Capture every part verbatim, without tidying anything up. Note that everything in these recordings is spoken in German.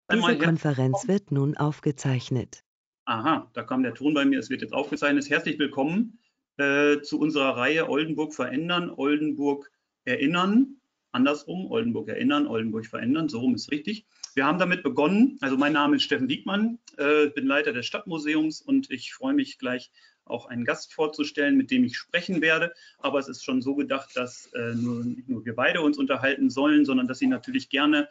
Diese Konferenz wird nun aufgezeichnet. Aha, da kam der Ton bei mir, es wird jetzt aufgezeichnet. Herzlich willkommen äh, zu unserer Reihe Oldenburg verändern, Oldenburg erinnern, andersrum, Oldenburg erinnern, Oldenburg verändern, so rum ist richtig. Wir haben damit begonnen, also mein Name ist Steffen Diekmann, äh, bin Leiter des Stadtmuseums und ich freue mich gleich auch einen Gast vorzustellen, mit dem ich sprechen werde. Aber es ist schon so gedacht, dass äh, nur, nicht nur wir beide uns unterhalten sollen, sondern dass Sie natürlich gerne,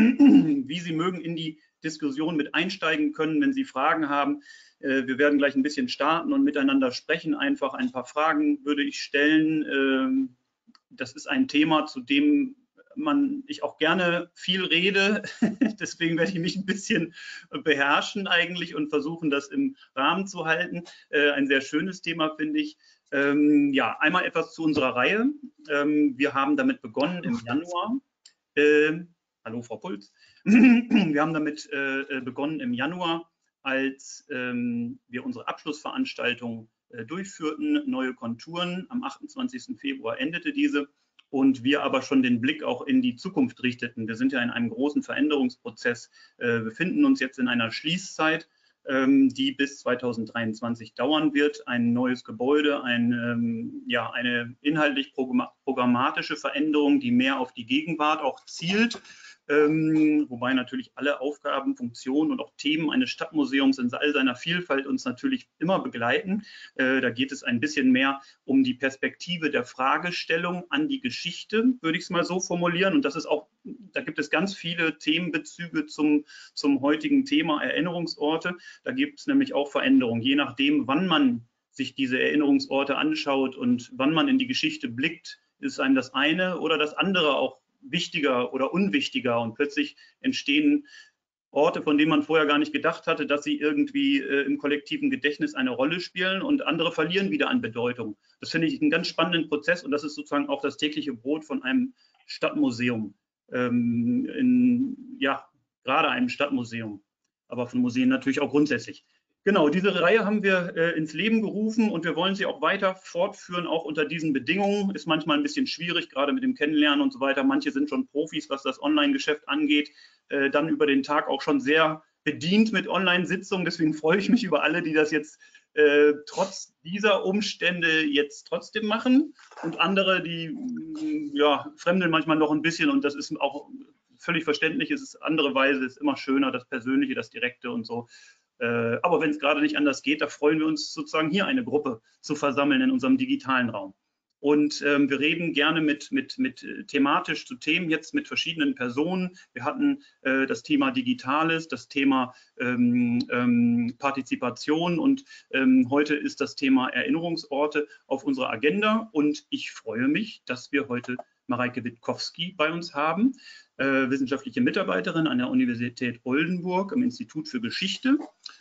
wie Sie mögen, in die Diskussion mit einsteigen können, wenn Sie Fragen haben. Äh, wir werden gleich ein bisschen starten und miteinander sprechen. Einfach ein paar Fragen würde ich stellen. Ähm, das ist ein Thema, zu dem man, ich auch gerne viel rede. Deswegen werde ich mich ein bisschen beherrschen eigentlich und versuchen, das im Rahmen zu halten. Äh, ein sehr schönes Thema, finde ich. Ähm, ja, einmal etwas zu unserer Reihe. Ähm, wir haben damit begonnen im Januar. Äh, hallo, Frau Puls. Wir haben damit äh, begonnen im Januar, als ähm, wir unsere Abschlussveranstaltung äh, durchführten, neue Konturen. Am achtundzwanzigsten Februar endete diese und wir aber schon den Blick auch in die Zukunft richteten. Wir sind ja in einem großen Veränderungsprozess, äh, befinden uns jetzt in einer Schließzeit, ähm, die bis zweitausenddreiundzwanzig dauern wird. Ein neues Gebäude, ein, ähm, ja, eine inhaltlich programmatische Veränderung, die mehr auf die Gegenwart auch zielt. Ähm, wobei natürlich alle Aufgaben, Funktionen und auch Themen eines Stadtmuseums in all seiner Vielfalt uns natürlich immer begleiten. Äh, da geht es ein bisschen mehr um die Perspektive der Fragestellung an die Geschichte, würde ich es mal so formulieren. Und das ist auch, da gibt es ganz viele Themenbezüge zum, zum heutigen Thema Erinnerungsorte. Da gibt es nämlich auch Veränderungen, je nachdem, wann man sich diese Erinnerungsorte anschaut und wann man in die Geschichte blickt, ist einem das eine oder das andere auch wichtiger oder unwichtiger und plötzlich entstehen Orte, von denen man vorher gar nicht gedacht hatte, dass sie irgendwie äh, im kollektiven Gedächtnis eine Rolle spielen und andere verlieren wieder an Bedeutung. Das finde ich einen ganz spannenden Prozess und das ist sozusagen auch das tägliche Brot von einem Stadtmuseum, ähm, in, ja, gerade einem Stadtmuseum, aber von Museen natürlich auch grundsätzlich. Genau, diese Reihe haben wir äh, ins Leben gerufen und wir wollen sie auch weiter fortführen, auch unter diesen Bedingungen. Ist manchmal ein bisschen schwierig, gerade mit dem Kennenlernen und so weiter. Manche sind schon Profis, was das Online-Geschäft angeht, äh, dann über den Tag auch schon sehr bedient mit Online-Sitzungen. Deswegen freue ich mich über alle, die das jetzt äh, trotz dieser Umstände jetzt trotzdem machen. Und andere, die ja, fremdeln manchmal noch ein bisschen und das ist auch völlig verständlich. Es ist andere Weise, es ist immer schöner, das Persönliche, das Direkte und so. Äh, aber wenn es gerade nicht anders geht, da freuen wir uns sozusagen hier eine Gruppe zu versammeln in unserem digitalen Raum. Und ähm, wir reden gerne mit, mit, mit thematisch zu Themen jetzt mit verschiedenen Personen. Wir hatten äh, das Thema Digitales, das Thema ähm, ähm, Partizipation und ähm, heute ist das Thema Erinnerungsorte auf unserer Agenda. Und ich freue mich, dass wir heute Mareike Witkowski bei uns haben, äh, wissenschaftliche Mitarbeiterin an der Universität Oldenburg im Institut für Geschichte.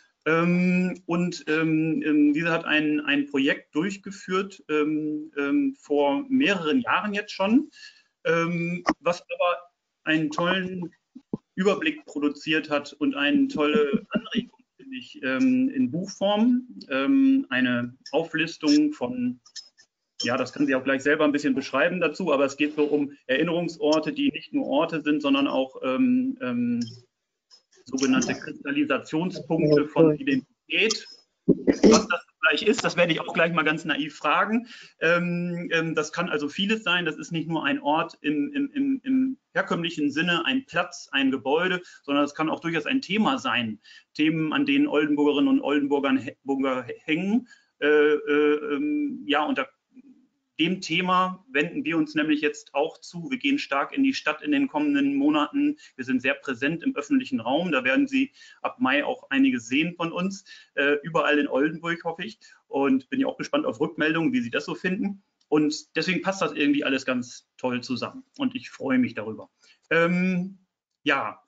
Ähm, und ähm, diese hat ein, ein Projekt durchgeführt ähm, ähm, vor mehreren Jahren jetzt schon, ähm, was aber einen tollen Überblick produziert hat und eine tolle Anregung, finde ich, ähm, in Buchform. Ähm, eine Auflistung von, ja, das kann sie auch gleich selber ein bisschen beschreiben dazu, aber es geht so um Erinnerungsorte, die nicht nur Orte sind, sondern auch ähm, ähm, sogenannte Kristallisationspunkte von Identität. Was das gleich ist, das werde ich auch gleich mal ganz naiv fragen. Ähm, ähm, das kann also vieles sein. Das ist nicht nur ein Ort im, im, im, im herkömmlichen Sinne, ein Platz, ein Gebäude, sondern es kann auch durchaus ein Thema sein. Themen, an denen Oldenburgerinnen und Oldenburger hängen. Äh, äh, ja, und da dem Thema wenden wir uns nämlich jetzt auch zu. Wir gehen stark in die Stadt in den kommenden Monaten. Wir sind sehr präsent im öffentlichen Raum. Da werden Sie ab Mai auch einiges sehen von uns, äh, überall in Oldenburg, hoffe ich. Und bin ja auch gespannt auf Rückmeldungen, wie Sie das so finden. Und deswegen passt das irgendwie alles ganz toll zusammen. Und ich freue mich darüber. Ähm, ja,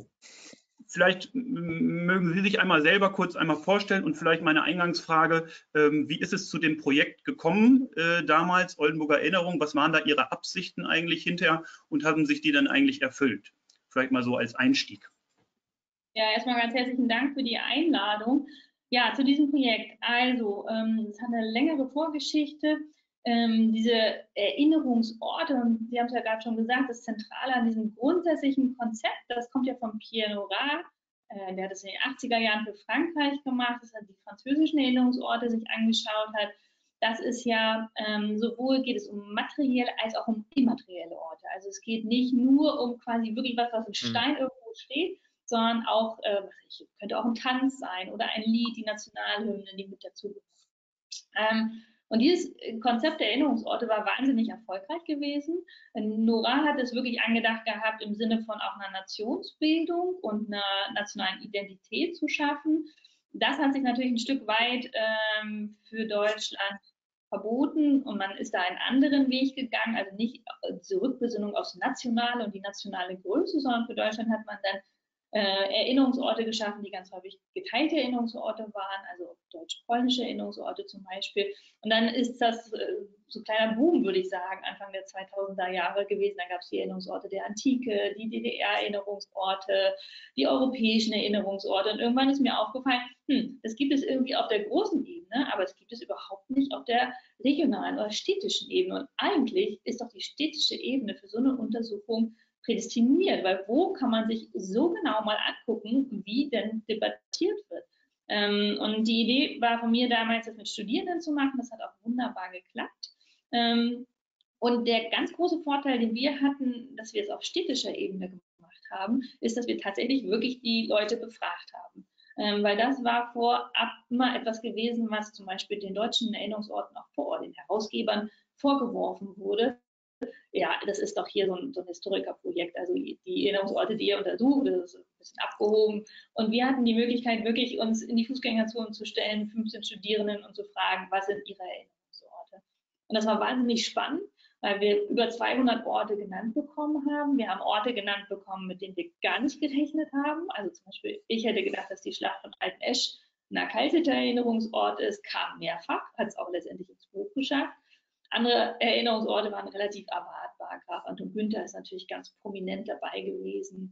vielleicht mögen Sie sich einmal selber kurz einmal vorstellen und vielleicht meine Eingangsfrage, ähm, wie ist es zu dem Projekt gekommen äh, damals, Oldenburger Erinnerung? Was waren da Ihre Absichten eigentlich hinterher und haben sich die dann eigentlich erfüllt? Vielleicht mal so als Einstieg. Ja, erstmal ganz herzlichen Dank für die Einladung. Ja, zu diesem Projekt. Also, ähm, es hat eine längere Vorgeschichte. Ähm, diese Erinnerungsorte, und Sie haben es ja gerade schon gesagt, das Zentrale an diesem grundsätzlichen Konzept, das kommt ja von Pierre Nora, äh, der hat es in den achtziger Jahren für Frankreich gemacht, dass er die französischen Erinnerungsorte sich angeschaut hat. Das ist ja, ähm, sowohl geht es um materielle als auch um immaterielle Orte. Also es geht nicht nur um quasi wirklich was, was in Stein mhm. irgendwo steht, sondern auch, äh, ich, könnte auch ein Tanz sein oder ein Lied, die Nationalhymne, die mit dazu gehört. Ähm, und dieses Konzept der Erinnerungsorte war wahnsinnig erfolgreich gewesen. Nora hat es wirklich angedacht gehabt, im Sinne von auch einer Nationsbildung und einer nationalen Identität zu schaffen. Das hat sich natürlich ein Stück weit ähm, für Deutschland verboten und man ist da einen anderen Weg gegangen, also nicht Zurückbesinnung aufs Nationale und die nationale Größe, sondern für Deutschland hat man dann äh, Erinnerungsorte geschaffen, die ganz häufig geteilte Erinnerungsorte waren, also deutsch-polnische Erinnerungsorte zum Beispiel. Und dann ist das äh, so ein kleiner Boom, würde ich sagen, Anfang der zweitausender Jahre gewesen. Da gab es die Erinnerungsorte der Antike, die D D R-Erinnerungsorte, die europäischen Erinnerungsorte. Und irgendwann ist mir aufgefallen, hm, das gibt es irgendwie auf der großen Ebene, aber es gibt es überhaupt nicht auf der regionalen oder städtischen Ebene. Und eigentlich ist doch die städtische Ebene für so eine Untersuchung prädestiniert, weil wo kann man sich so genau mal angucken, wie denn debattiert wird. Ähm, und die Idee war von mir damals, das mit Studierenden zu machen. Das hat auch wunderbar geklappt. Ähm, und der ganz große Vorteil, den wir hatten, dass wir es auf städtischer Ebene gemacht haben, ist, dass wir tatsächlich wirklich die Leute befragt haben. Ähm, weil das war vorab immer etwas gewesen, was zum Beispiel den deutschen Erinnerungsorten auch vor Ort, den Herausgebern, vorgeworfen wurde. Ja, das ist doch hier so ein, so ein Historikerprojekt, also die Erinnerungsorte, die ihr untersucht, das ist ein bisschen abgehoben. Und wir hatten die Möglichkeit, wirklich uns in die Fußgängerzone zu stellen, fünfzehn Studierenden und zu fragen, was sind ihre Erinnerungsorte. Und das war wahnsinnig spannend, weil wir über zweihundert Orte genannt bekommen haben. Wir haben Orte genannt bekommen, mit denen wir gar nicht gerechnet haben. Also zum Beispiel, ich hätte gedacht, dass die Schlacht von Altenesch ein erkalteter Erinnerungsort ist, kam mehrfach, hat es auch letztendlich ins Buch geschafft. Andere Erinnerungsorte waren relativ erwartbar. Graf Anton Günther ist natürlich ganz prominent dabei gewesen.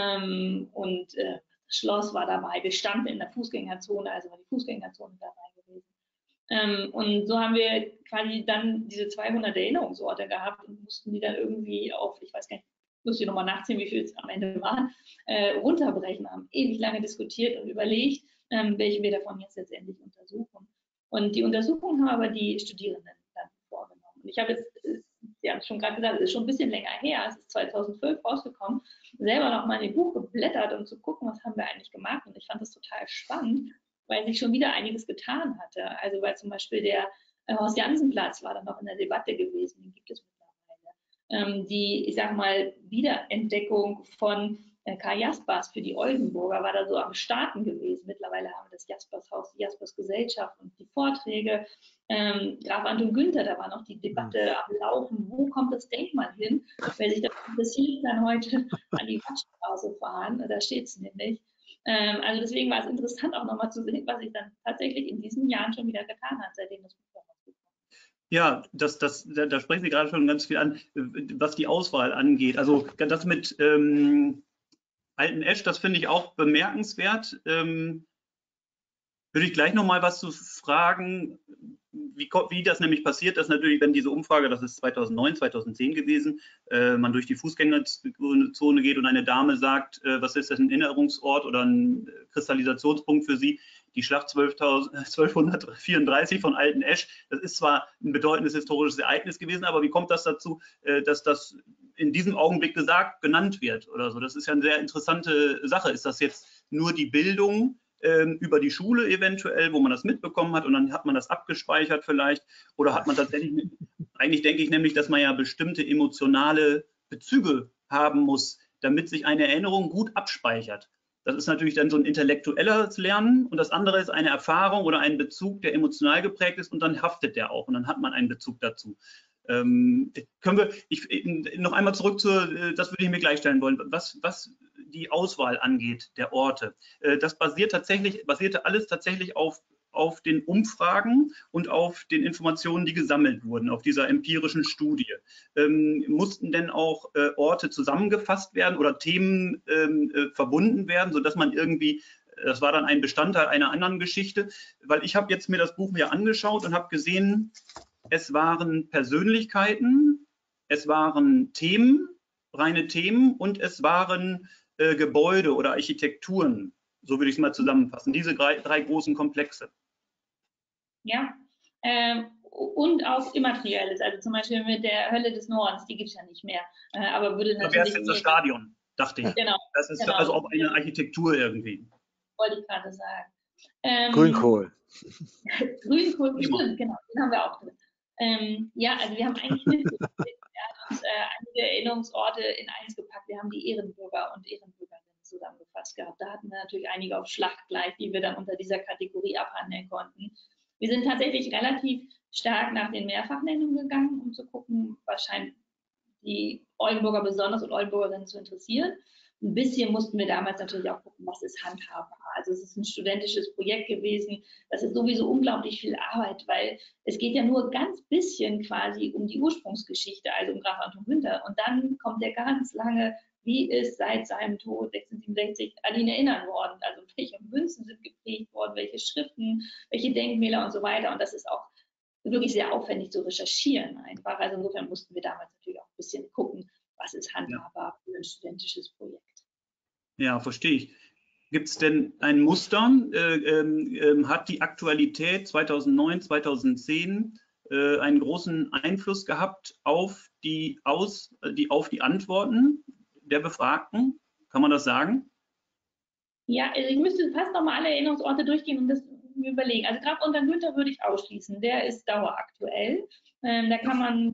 Ähm, und äh, das Schloss war dabei. Wir standen in der Fußgängerzone, also war die Fußgängerzone dabei gewesen. Ähm, und so haben wir quasi dann diese zweihundert Erinnerungsorte gehabt und mussten die dann irgendwie auf, ich weiß gar nicht, muss ich nochmal nachziehen, wie viel es am Ende waren, äh, runterbrechen, haben ewig lange diskutiert und überlegt, ähm, welche wir davon jetzt letztendlich untersuchen. Und die Untersuchung haben aber die Studierenden dann vorgenommen. Und ich habe jetzt, Sie haben es schon gerade gesagt, es ist schon ein bisschen länger her, es ist zweitausendzwölf rausgekommen, selber noch mal in dem Buch geblättert, um zu gucken, was haben wir eigentlich gemacht. Und ich fand das total spannend, weil sich schon wieder einiges getan hatte. Also weil zum Beispiel der äh, Horst-Janssen-Platz war dann noch in der Debatte gewesen, den gibt es mittlerweile. Ähm, die, ich sage mal, Wiederentdeckung von äh, Karl Jaspers für die Oldenburger war da so am Starten gewesen. Mittlerweile haben wir das Jaspershaus, die Jaspers Gesellschaft und die Vorträge. Ähm, Graf Anton Günther, da war noch die Debatte am Laufen, wo kommt das Denkmal hin? Wer sich dafür interessiert, kann heute an die Wattstraße fahren, da steht es nämlich. Ähm, also deswegen war es interessant auch nochmal zu sehen, was sich dann tatsächlich in diesen Jahren schon wieder getan hat, seitdem das Buch rausgekommen ist. Ja, das, das, da, da sprechen Sie gerade schon ganz viel an, was die Auswahl angeht. Also das mit ähm, Altenesch, das finde ich auch bemerkenswert. Ähm, würde ich gleich noch mal was zu fragen, wie, wie das nämlich passiert, dass natürlich, wenn diese Umfrage, das ist zweitausendneun, zweitausendzehn gewesen, äh, man durch die Fußgängerzone geht und eine Dame sagt, äh, was ist das, ein Erinnerungsort oder ein Kristallisationspunkt für sie, die Schlacht zwölfhundertvierunddreißig von Altenesch, das ist zwar ein bedeutendes historisches Ereignis gewesen, aber wie kommt das dazu, äh, dass das in diesem Augenblick gesagt, genannt wird oder so? Das ist ja eine sehr interessante Sache. Ist das jetzt nur die Bildung über die Schule eventuell, wo man das mitbekommen hat und dann hat man das abgespeichert vielleicht, oder hat man tatsächlich, eigentlich denke ich nämlich, dass man ja bestimmte emotionale Bezüge haben muss, damit sich eine Erinnerung gut abspeichert. Das ist natürlich dann so ein intellektuelles Lernen und das andere ist eine Erfahrung oder ein Bezug, der emotional geprägt ist und dann haftet der auch und dann hat man einen Bezug dazu. Ähm, können wir, ich, noch einmal zurück zu, das würde ich mir gleich stellen wollen, was, was die Auswahl angeht der Orte. Äh, das basiert tatsächlich, basierte alles tatsächlich auf, auf den Umfragen und auf den Informationen, die gesammelt wurden, auf dieser empirischen Studie. Ähm, mussten denn auch äh, Orte zusammengefasst werden oder Themen ähm, äh, verbunden werden, sodass man irgendwie, das war dann ein Bestandteil einer anderen Geschichte, weil ich habe jetzt mir das Buch mir angeschaut und habe gesehen, es waren Persönlichkeiten, es waren Themen, reine Themen und es waren äh, Gebäude oder Architekturen So würde ich es mal zusammenfassen. Diese drei, drei großen Komplexe. Ja, ähm, und auch Immaterielles, also zum Beispiel mit der Hölle des Nordens, die gibt es ja nicht mehr, äh, aber würde natürlich... Da wäre es jetzt das Stadion, dachte ich. Genau. Das ist genau. also auch eine Architektur irgendwie. Wollte ich gerade sagen. Ähm, Grünkohl. Grünkohl, bestimmt, genau, den haben wir auch drin. Ähm, ja, also wir haben eigentlich mitgekriegt, wir haben uns äh, einige Erinnerungsorte in eins gepackt. Wir haben die Ehrenbürger und Ehrenbürgerinnen zusammengefasst gehabt. Da hatten wir natürlich einige auf Schlacht gleich, die wir dann unter dieser Kategorie abhandeln konnten. Wir sind tatsächlich relativ stark nach den Mehrfachnennungen gegangen, um zu gucken, was scheint die Oldenburger besonders und Oldenburgerinnen zu interessieren. Ein bisschen mussten wir damals natürlich auch gucken, was ist handhabbar. Also es ist ein studentisches Projekt gewesen. Das ist sowieso unglaublich viel Arbeit, weil es geht ja nur ganz bisschen quasi um die Ursprungsgeschichte, also um Graf Anton Günther. Und dann kommt der ganz lange, wie ist seit seinem Tod sechzehnhundertsiebenundsechzig an ihn erinnern worden. Also welche Münzen sind geprägt worden, welche Schriften, welche Denkmäler und so weiter. Und das ist auch wirklich sehr aufwendig zu recherchieren einfach. Also insofern mussten wir damals natürlich auch ein bisschen gucken, was ist handhabbar für ein studentisches Projekt. Ja, verstehe ich. Gibt es denn ein Muster? Äh, äh, hat die Aktualität zweitausendneun, zweitausendzehn äh, einen großen Einfluss gehabt auf die, Aus, die, auf die Antworten der Befragten? Kann man das sagen? Ja, also ich müsste fast noch mal alle Erinnerungsorte durchgehen und das mir überlegen. Also Graf Anton Günther würde ich ausschließen. Der ist daueraktuell. Ähm, da kann man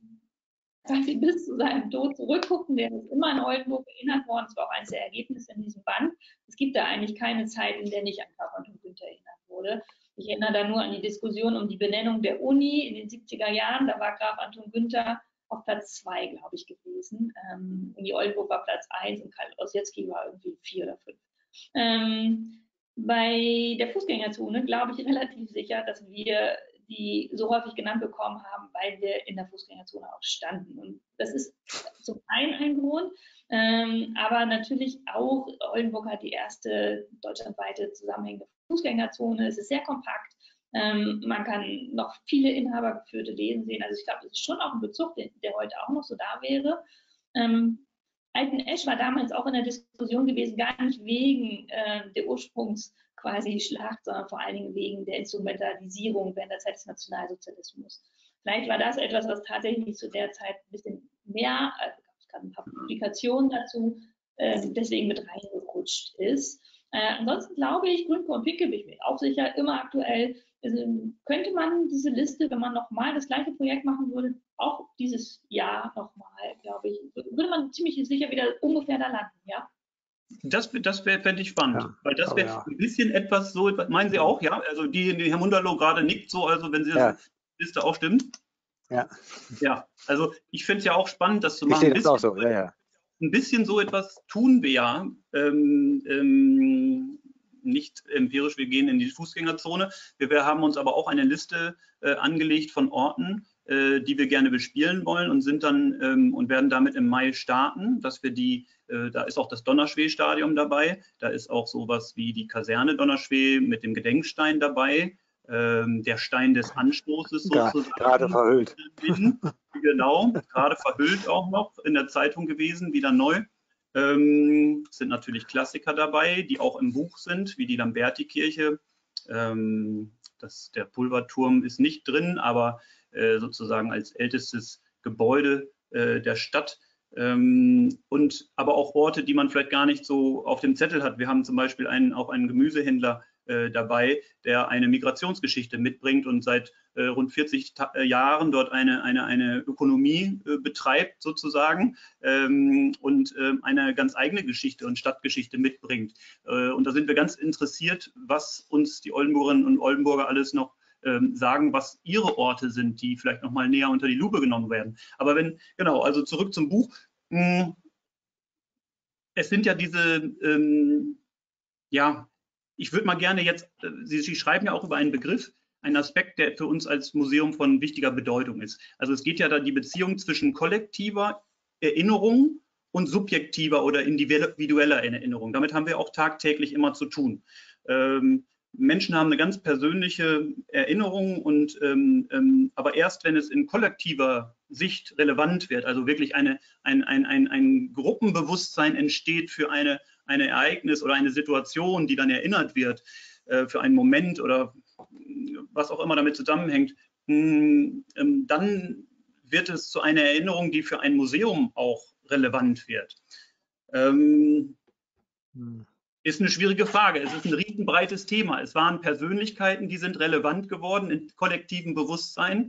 quasi bis zu seinem Tod zurückgucken. Der ist immer an Oldenburg erinnert worden. Das war auch eines der Ergebnisse in diesem Band. Es gibt da eigentlich keine Zeit, in der nicht an Graf Anton Günther erinnert wurde. Ich erinnere da nur an die Diskussion um die Benennung der Uni in den siebziger Jahren. Da war Graf Anton Günther auf Platz zwei, glaube ich, gewesen. Ähm, Uni Oldenburg war Platz eins und Karl Ossietzky war irgendwie vier oder fünf. Ähm, bei der Fußgängerzone glaube ich relativ sicher, dass wir die so häufig genannt bekommen haben, weil wir in der Fußgängerzone auch standen. Und das ist zum einen ein Grund, ähm, aber natürlich auch, Oldenburg hat die erste deutschlandweite zusammenhängende Fußgängerzone. Es ist sehr kompakt. Ähm, man kann noch viele inhabergeführte Läden sehen. Also ich glaube, das ist schon auch ein Bezug, der, der heute auch noch so da wäre. Ähm, Altenesch war damals auch in der Diskussion gewesen, gar nicht wegen äh, der Ursprungs- quasi Schlacht, sondern vor allen Dingen wegen der Instrumentalisierung während der Zeit des Nationalsozialismus. Vielleicht war das etwas, was tatsächlich zu der Zeit ein bisschen mehr, also es gab ein paar Publikationen dazu, äh, deswegen mit reingerutscht ist. Äh, ansonsten glaube ich, Grünkohl und Picke, bin ich mir auch sicher, immer aktuell. Also, könnte man diese Liste, wenn man nochmal das gleiche Projekt machen würde, auch dieses Jahr nochmal, glaube ich, würde man ziemlich sicher wieder ungefähr da landen, ja? Das, das fände ich spannend, Ja, weil das wäre ja. ein bisschen etwas so, meinen Sie auch, ja? Also die, die Herr Munderloh gerade nickt so, also wenn Sie das Ja. Liste auch stimmt. Ja. Ja, also ich finde es ja auch spannend, das zu Ich machen. sehe Ein das bisschen, auch so, ja, ja. ein bisschen so etwas tun wir ja. Ähm, ähm, nicht empirisch, wir gehen in die Fußgängerzone. Wir, wir haben uns aber auch eine Liste äh, angelegt von Orten, äh, die wir gerne bespielen wollen und sind dann ähm, und werden damit im Mai starten, dass wir die, äh, da ist auch das Donnerschwee-Stadion dabei, da ist auch sowas wie die Kaserne Donnerschwee mit dem Gedenkstein dabei, ähm, der Stein des Anstoßes sozusagen. Gerade verhüllt. Genau, gerade verhüllt auch noch, in der Zeitung gewesen, wieder neu. Ähm, sind natürlich Klassiker dabei, die auch im Buch sind, wie die Lamberti-Kirche. Ähm, das, der Pulverturm ist nicht drin, aber äh, sozusagen als ältestes Gebäude äh, der Stadt. Ähm, und aber auch Orte, die man vielleicht gar nicht so auf dem Zettel hat. Wir haben zum Beispiel einen, auch einen Gemüsehändler äh, dabei, der eine Migrationsgeschichte mitbringt und seit äh, rund vierzig Ta äh, Jahren dort eine, eine, eine Ökonomie äh, betreibt sozusagen ähm, und äh, eine ganz eigene Geschichte und Stadtgeschichte mitbringt. Äh, und da sind wir ganz interessiert, was uns die Oldenburgerinnen und Oldenburger alles noch ähm, sagen, was ihre Orte sind, die vielleicht noch mal näher unter die Lupe genommen werden. Aber wenn, genau, also zurück zum Buch. Mh, es sind ja diese, ähm, ja, ich würde mal gerne jetzt, Sie, Sie schreiben ja auch über einen Begriff, einen Aspekt, der für uns als Museum von wichtiger Bedeutung ist. Also es geht ja da die Beziehung zwischen kollektiver Erinnerung und subjektiver oder individueller Erinnerung. Damit haben wir auch tagtäglich immer zu tun. Ähm, Menschen haben eine ganz persönliche Erinnerung, und, ähm, ähm, aber erst wenn es in kollektiver Sicht relevant wird, also wirklich eine, ein, ein, ein, ein Gruppenbewusstsein entsteht für eine ein Ereignis oder eine Situation, die dann erinnert wird, äh, für einen Moment oder was auch immer damit zusammenhängt, mh, ähm, dann wird es zu einer Erinnerung, die für ein Museum auch relevant wird. Ähm, hm. Ist eine schwierige Frage. Es ist ein riesenbreites Thema. Es waren Persönlichkeiten, die sind relevant geworden im kollektiven Bewusstsein.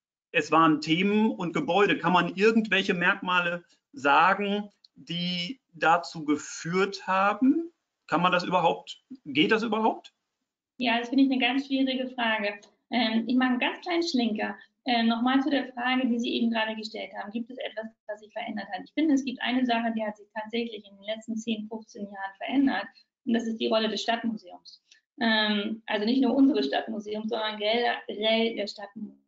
Es waren Themen und Gebäude. Kann man irgendwelche Merkmale sagen, die dazu geführt haben? Kann man das überhaupt? Geht das überhaupt? Ja, das finde ich eine ganz schwierige Frage. Ähm, ich mache einen ganz kleinen Schlenker. Ähm, Nochmal zu der Frage, die Sie eben gerade gestellt haben. Gibt es etwas, was sich verändert hat? Ich finde, es gibt eine Sache, die hat sich tatsächlich in den letzten zehn, fünfzehn Jahren verändert. Und das ist die Rolle des Stadtmuseums. Ähm, also nicht nur unsere Stadtmuseum, sondern generell der Stadtmuseen.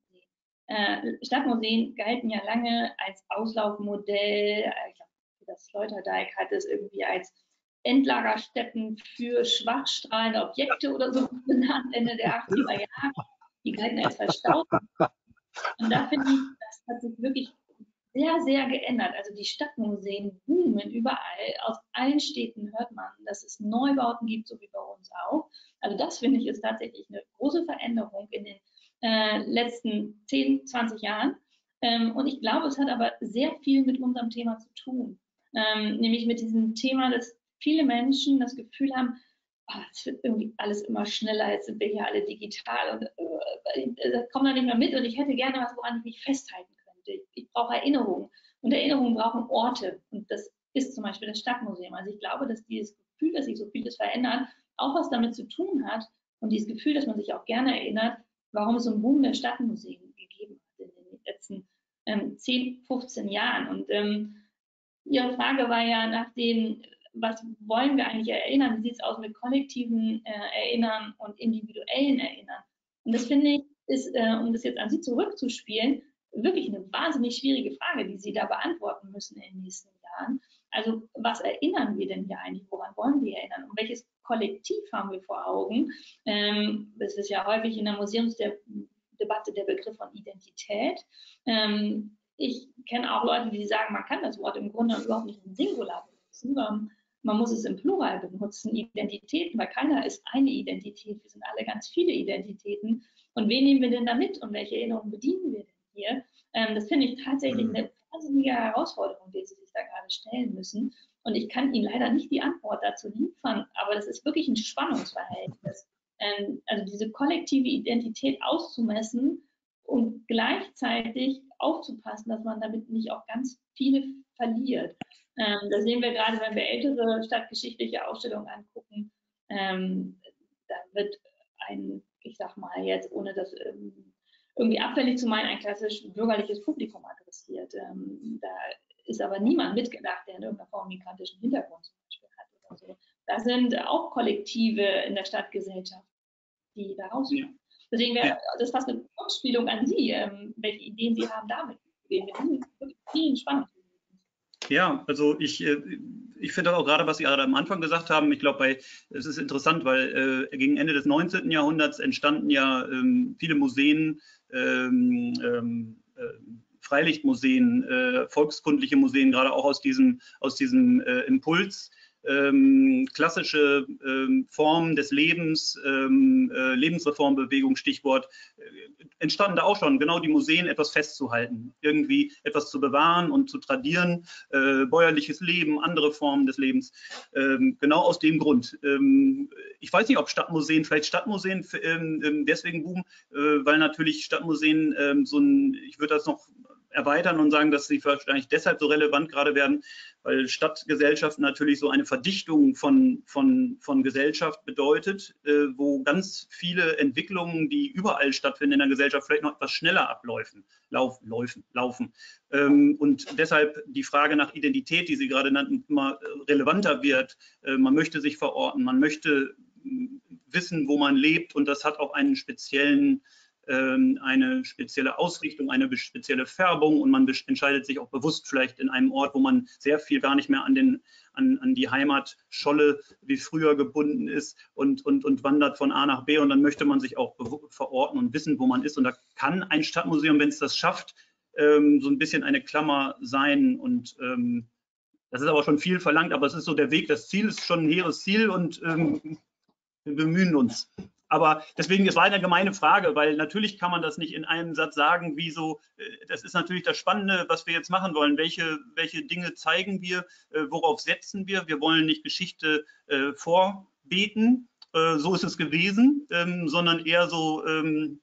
Äh, Stadtmuseen galten ja lange als Auslaufmodell. Ich glaube, das Sloterdijk hat es irgendwie als Endlagerstätten für schwachstrahlende Objekte oder so benannt, Ende der achtziger Jahre. Die galten als verstaut. Und da finde ich, das hat sich wirklich sehr, sehr geändert. Also die Stadtmuseen boomen überall. Aus allen Städten hört man, dass es Neubauten gibt, so wie bei uns auch. Also das finde ich ist tatsächlich eine große Veränderung in den äh, letzten zehn, zwanzig Jahren. Ähm, und ich glaube, es hat aber sehr viel mit unserem Thema zu tun. Ähm, nämlich mit diesem Thema, dass viele Menschen das Gefühl haben, es oh, wird irgendwie alles immer schneller, jetzt sind wir hier alle digital und äh, äh, komme da nicht mehr mit und ich hätte gerne was, woran ich mich festhalten könnte. Ich, ich brauche Erinnerungen und Erinnerungen brauchen Orte und das ist zum Beispiel das Stadtmuseum. Also ich glaube, dass dieses Gefühl, dass sich so vieles verändert, auch was damit zu tun hat und dieses Gefühl, dass man sich auch gerne erinnert, warum es so einen Boom der Stadtmuseen gegeben hat in den letzten ähm, zehn, fünfzehn Jahren. Und ähm, Ihre Frage war ja nach dem, was wollen wir eigentlich erinnern? Wie sieht es aus mit kollektiven äh, Erinnern und individuellen Erinnern? Und das finde ich, ist, äh, um das jetzt an Sie zurückzuspielen, wirklich eine wahnsinnig schwierige Frage, die Sie da beantworten müssen in den nächsten Jahren. Also was erinnern wir denn hier eigentlich? Woran wollen wir erinnern? Und welches Kollektiv haben wir vor Augen? Ähm, das ist ja häufig in der Museumsdebatte der Begriff von Identität. Ähm, ich kenne auch Leute, die sagen, man kann das Wort im Grunde überhaupt nicht im Singular benutzen, sondern man muss es im Plural benutzen, Identitäten, weil keiner ist eine Identität, wir sind alle ganz viele Identitäten. Und wen nehmen wir denn da mit und welche Erinnerungen bedienen wir denn hier? Ähm, das finde ich tatsächlich eine wahnsinnige Herausforderung, die Sie sich da gerade stellen müssen. Und ich kann Ihnen leider nicht die Antwort dazu liefern, aber das ist wirklich ein Spannungsverhältnis. Ähm, also diese kollektive Identität auszumessen und gleichzeitig aufzupassen, dass man damit nicht auch ganz viele verliert. Ähm, das sehen wir gerade, wenn wir ältere stadtgeschichtliche Ausstellungen angucken. Ähm, da wird ein, ich sag mal jetzt, ohne das ähm, irgendwie abfällig zu meinen, ein klassisch bürgerliches Publikum adressiert. Ähm, da ist aber niemand mitgedacht, der in irgendeiner Form migrantischen Hintergrund zum Beispiel hat oder so. Da sind auch Kollektive in der Stadtgesellschaft, die da rauskommen. Ja. Deswegen wäre das fast eine Anspielung an Sie, ähm, welche Ideen Sie haben damit. Mit diesen vielen Spannungen. Ja, also ich, ich finde auch gerade, was Sie gerade am Anfang gesagt haben, ich glaube, es ist interessant, weil äh, gegen Ende des neunzehnten Jahrhunderts entstanden ja ähm, viele Museen, ähm, ähm, äh, Freilichtmuseen, äh, volkskundliche Museen, gerade auch aus diesem, aus diesem äh, Impuls, Ähm, klassische ähm, Formen des Lebens, ähm, äh, Lebensreformbewegung, Stichwort, äh, entstanden da auch schon, genau die Museen etwas festzuhalten, irgendwie etwas zu bewahren und zu tradieren, äh, bäuerliches Leben, andere Formen des Lebens, ähm, genau aus dem Grund. Ähm, ich weiß nicht, ob Stadtmuseen, vielleicht Stadtmuseen ähm, deswegen boomen, äh, weil natürlich Stadtmuseen ähm, so ein, ich würde das noch erweitern und sagen, dass sie wahrscheinlich deshalb so relevant gerade werden, weil Stadtgesellschaft natürlich so eine Verdichtung von, von, von Gesellschaft bedeutet, äh, wo ganz viele Entwicklungen, die überall stattfinden in der Gesellschaft, vielleicht noch etwas schneller abläufen, lauf, laufen, laufen. Ähm, und deshalb die Frage nach Identität, die Sie gerade nannten, immer relevanter wird. Äh, man möchte sich verorten, man möchte wissen, wo man lebt, und das hat auch einen speziellen eine spezielle Ausrichtung, eine spezielle Färbung, und man entscheidet sich auch bewusst vielleicht in einem Ort, wo man sehr viel gar nicht mehr an, den, an, an die Heimatscholle wie früher gebunden ist und, und, und wandert von A nach B, und dann möchte man sich auch verorten und wissen, wo man ist, und da kann ein Stadtmuseum, wenn es das schafft, ähm, so ein bisschen eine Klammer sein und ähm, Das ist aber schon viel verlangt, aber es ist so der Weg. Das Ziel ist schon ein hehres Ziel und ähm, wir bemühen uns. Aber deswegen, es war eine gemeine Frage, weil natürlich kann man das nicht in einem Satz sagen, wie so, das ist natürlich das Spannende, was wir jetzt machen wollen. Welche, welche Dinge zeigen wir, worauf setzen wir? Wir wollen nicht Geschichte äh, vorbeten, äh, so ist es gewesen, ähm, sondern eher so, ähm,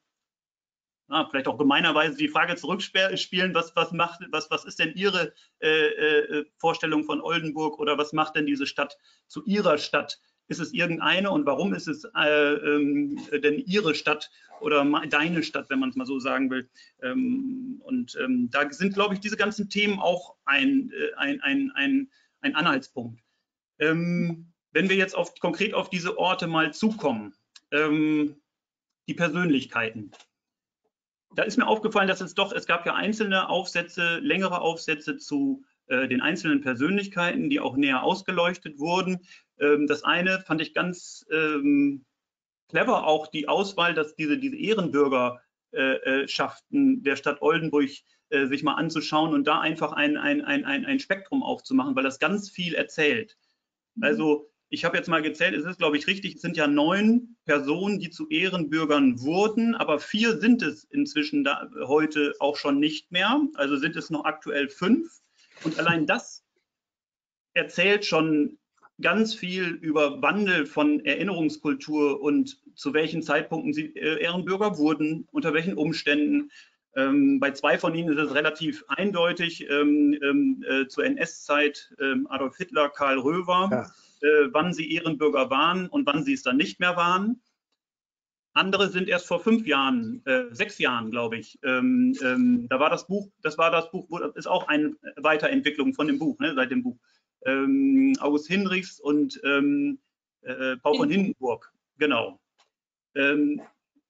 ja, vielleicht auch gemeinerweise die Frage zurückspielen, was, was, macht, was, was ist denn Ihre äh, äh, Vorstellung von Oldenburg oder was macht denn diese Stadt zu Ihrer Stadt? Ist es irgendeine und warum ist es äh, ähm, denn Ihre Stadt oder deine Stadt, wenn man es mal so sagen will? Ähm, und ähm, da sind, glaube ich, diese ganzen Themen auch ein, äh, ein, ein, ein, ein Anhaltspunkt. Ähm, wenn wir jetzt auf, konkret auf diese Orte mal zukommen, ähm, die Persönlichkeiten. Da ist mir aufgefallen, dass es doch, es gab ja einzelne Aufsätze, längere Aufsätze zu äh, den einzelnen Persönlichkeiten, die auch näher ausgeleuchtet wurden. Ähm, das eine fand ich ganz ähm, clever, auch die Auswahl, dass diese, diese Ehrenbürgerschaften der Stadt Oldenburg äh, sich mal anzuschauen und da einfach ein, ein, ein, ein, ein Spektrum aufzumachen, weil das ganz viel erzählt. Also ich habe jetzt mal gezählt, es ist, glaube ich, richtig, es sind ja neun Personen, die zu Ehrenbürgern wurden, aber vier sind es inzwischen da, heute auch schon nicht mehr. Also sind es noch aktuell fünf. Und allein das erzählt schon ganz viel über Wandel von Erinnerungskultur und zu welchen Zeitpunkten sie äh, Ehrenbürger wurden, unter welchen Umständen. Ähm, bei zwei von ihnen ist es relativ eindeutig, ähm, ähm, äh, zur N S-Zeit ähm, Adolf Hitler, Karl Röver, ja. äh, wann sie Ehrenbürger waren und wann sie es dann nicht mehr waren. Andere sind erst vor fünf Jahren, äh, sechs Jahren, glaube ich. Ähm, ähm, da war das Buch, das war das Buch, ist auch eine Weiterentwicklung von dem Buch, ne, seit dem Buch. Ähm, August Hinrichs und ähm, äh, Paul von Hindenburg, genau. Ähm,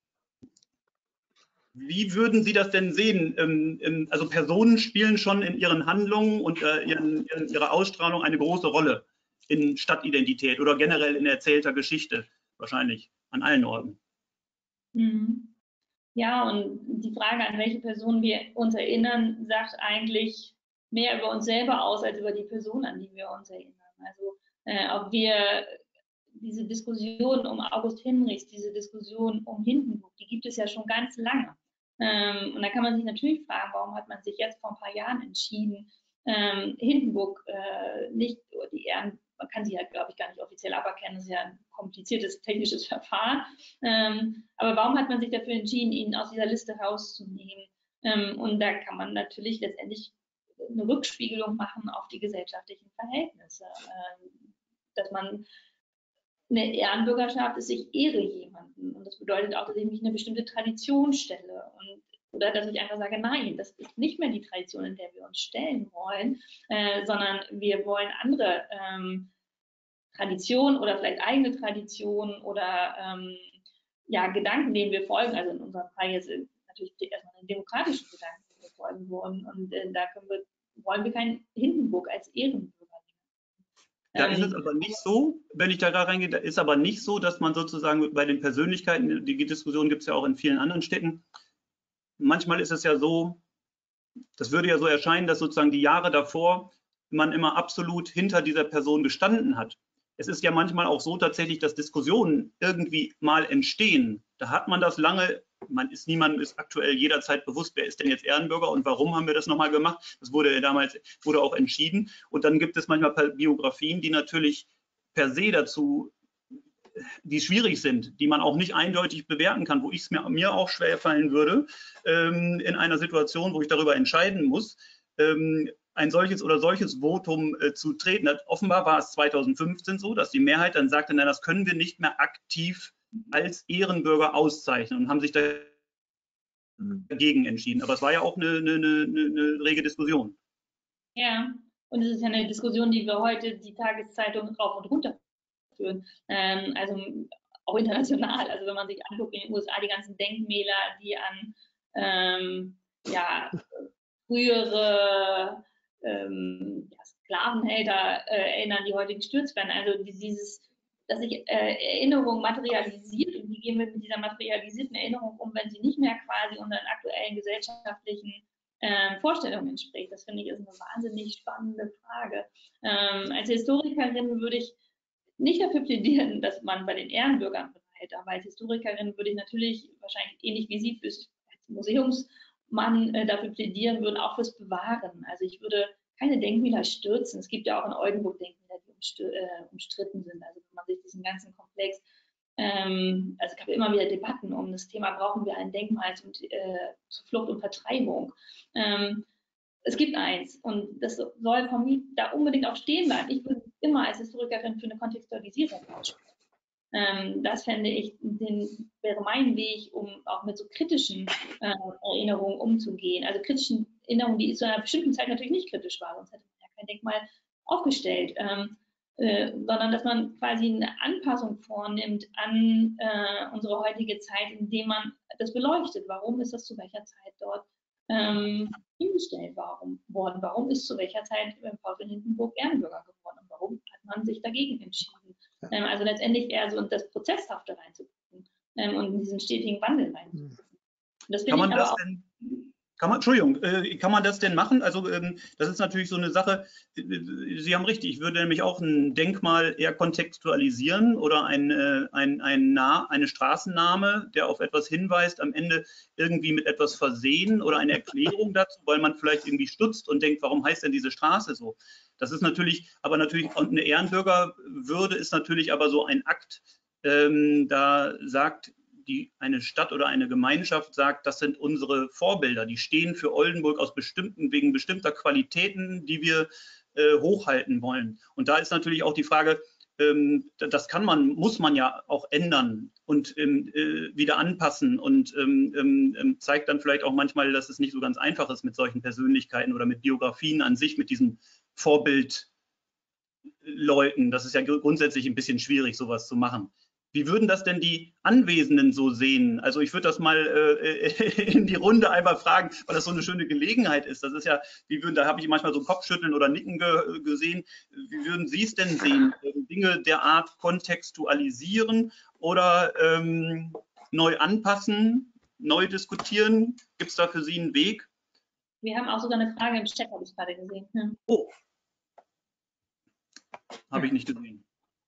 wie würden Sie das denn sehen? Ähm, ähm, also Personen spielen schon in ihren Handlungen und äh, ihren, in ihrer Ausstrahlung eine große Rolle in Stadtidentität oder generell in erzählter Geschichte, wahrscheinlich an allen Orten. Mhm. Ja, und die Frage, an welche Person wir uns erinnern, sagt eigentlich mehr über uns selber aus, als über die Person, an die wir uns erinnern. Also äh, ob wir diese Diskussion um August Hinrichs, diese Diskussion um Hindenburg, die gibt es ja schon ganz lange. Ähm, und da kann man sich natürlich fragen, warum hat man sich jetzt vor ein paar Jahren entschieden, ähm, Hindenburg äh, nicht, die Ehren, man kann sie halt, glaube ich, gar nicht offiziell aberkennen, das ist ja ein kompliziertes technisches Verfahren. Ähm, aber warum hat man sich dafür entschieden, ihn aus dieser Liste rauszunehmen? Ähm, und da kann man natürlich letztendlich eine Rückspiegelung machen auf die gesellschaftlichen Verhältnisse. Ähm, dass man eine Ehrenbürgerschaft ist, ich ehre jemanden. Und das bedeutet auch, dass ich mich in eine bestimmte Tradition stelle. Und, oder dass ich einfach sage, nein, das ist nicht mehr die Tradition, in der wir uns stellen wollen, äh, sondern wir wollen andere ähm, Traditionen oder vielleicht eigene Traditionen oder ähm, ja, Gedanken, denen wir folgen. Also in unserem Fall jetzt natürlich erstmal den demokratischen Gedanken, die wir folgen wollen. Und äh, da können wir, wollen wir keinen Hindenburg als Ehrenbürger. Da ist es aber nicht so, wenn ich da gerade reingehe, da ist aber nicht so, dass man sozusagen bei den Persönlichkeiten, die Diskussion gibt es ja auch in vielen anderen Städten, manchmal ist es ja so, das würde ja so erscheinen, dass sozusagen die Jahre davor man immer absolut hinter dieser Person gestanden hat. Es ist ja manchmal auch so tatsächlich, dass Diskussionen irgendwie mal entstehen. Da hat man das lange, man ist niemandem ist aktuell jederzeit bewusst, wer ist denn jetzt Ehrenbürger und warum haben wir das nochmal gemacht. Das wurde ja damals wurde auch entschieden. Und dann gibt es manchmal Biografien, die natürlich per se dazu, die schwierig sind, die man auch nicht eindeutig bewerten kann, wo ich es mir, mir auch schwer fallen würde, ähm, in einer Situation, wo ich darüber entscheiden muss, ähm, ein solches oder solches Votum äh, zu treten. Offenbar war es zweitausendfünfzehn so, dass die Mehrheit dann sagte, nein, das können wir nicht mehr aktiv als Ehrenbürger auszeichnen und haben sich dagegen entschieden. Aber es war ja auch eine, eine, eine, eine rege Diskussion. Ja, und es ist ja eine Diskussion, die wir heute die Tageszeitung rauf und runter führen. Ähm, also auch international. Also wenn man sich anguckt in den U S A, die ganzen Denkmäler, die an ähm, ja, frühere ähm, ja, Sklavenhälter äh, erinnern, die heute gestürzt werden. Also dieses, dass sich äh, Erinnerung materialisiert und wie gehen wir mit dieser materialisierten Erinnerung um, wenn sie nicht mehr quasi unseren aktuellen gesellschaftlichen äh, Vorstellungen entspricht. Das finde ich ist eine wahnsinnig spannende Frage. Ähm, als Historikerin würde ich nicht dafür plädieren, dass man bei den Ehrenbürgern bleibt, aber als Historikerin würde ich natürlich wahrscheinlich ähnlich wie Sie fürs, als Museumsmann äh, dafür plädieren würden, auch fürs Bewahren. Also ich würde keine Denkmäler stürzen. Es gibt ja auch in Oldenburg Denkmäler, die äh, umstritten sind. Also wenn man sich diesen ganzen Komplex, ähm, also es gab immer wieder Debatten um das Thema, brauchen wir ein Denkmal zum, äh, zur Flucht und Vertreibung. Ähm, es gibt eins und das soll von mir da unbedingt auch stehen bleiben. Ich würde immer als Historikerin für eine Kontextualisierung aussprechen. Ähm, das fände ich, den, wäre mein Weg, um auch mit so kritischen äh, Erinnerungen umzugehen. Also kritischen Erinnerungen, die zu einer bestimmten Zeit natürlich nicht kritisch waren, sonst hätte man ja kein Denkmal aufgestellt, ähm, äh, sondern dass man quasi eine Anpassung vornimmt an äh, unsere heutige Zeit, indem man das beleuchtet. Warum ist das zu welcher Zeit dort ähm, hingestellt worden? Warum ist zu welcher Zeit im VfL Hindenburg Ehrenbürger geworden? Und warum hat man sich dagegen entschieden? Ähm, also letztendlich eher so das Prozesshafte reinzugucken ähm, und in diesen stetigen Wandel reinzugucken. Das kann man ich das aber auch denn, kann man, Entschuldigung, äh, kann man das denn machen? Also ähm, das ist natürlich so eine Sache, äh, Sie haben richtig, ich würde nämlich auch ein Denkmal eher kontextualisieren oder ein, äh, ein, ein nah, eine Straßenname, der auf etwas hinweist, am Ende irgendwie mit etwas versehen oder eine Erklärung dazu, weil man vielleicht irgendwie stutzt und denkt, warum heißt denn diese Straße so? Das ist natürlich, aber natürlich, und eine Ehrenbürgerwürde ist natürlich aber so ein Akt, ähm, da sagt die, eine Stadt oder eine Gemeinschaft sagt, das sind unsere Vorbilder, die stehen für Oldenburg aus bestimmten, wegen bestimmter Qualitäten, die wir äh, hochhalten wollen. Und da ist natürlich auch die Frage, ähm, das kann man, muss man ja auch ändern und ähm, äh, wieder anpassen und ähm, ähm, zeigt dann vielleicht auch manchmal, dass es nicht so ganz einfach ist mit solchen Persönlichkeiten oder mit Biografien an sich, mit diesen Vorbildleuten. Das ist ja grundsätzlich ein bisschen schwierig, sowas zu machen. Wie würden das denn die Anwesenden so sehen? Also ich würde das mal äh, in die Runde einmal fragen, weil das so eine schöne Gelegenheit ist. Das ist ja, wie würden, da habe ich manchmal so Kopfschütteln oder Nicken ge gesehen. Wie würden Sie es denn sehen? Dinge der Art kontextualisieren oder ähm, neu anpassen, neu diskutieren? Gibt es da für Sie einen Weg? Wir haben auch sogar eine Frage im Chat, habe ich gerade gesehen. Ja. Oh, habe ich nicht gesehen.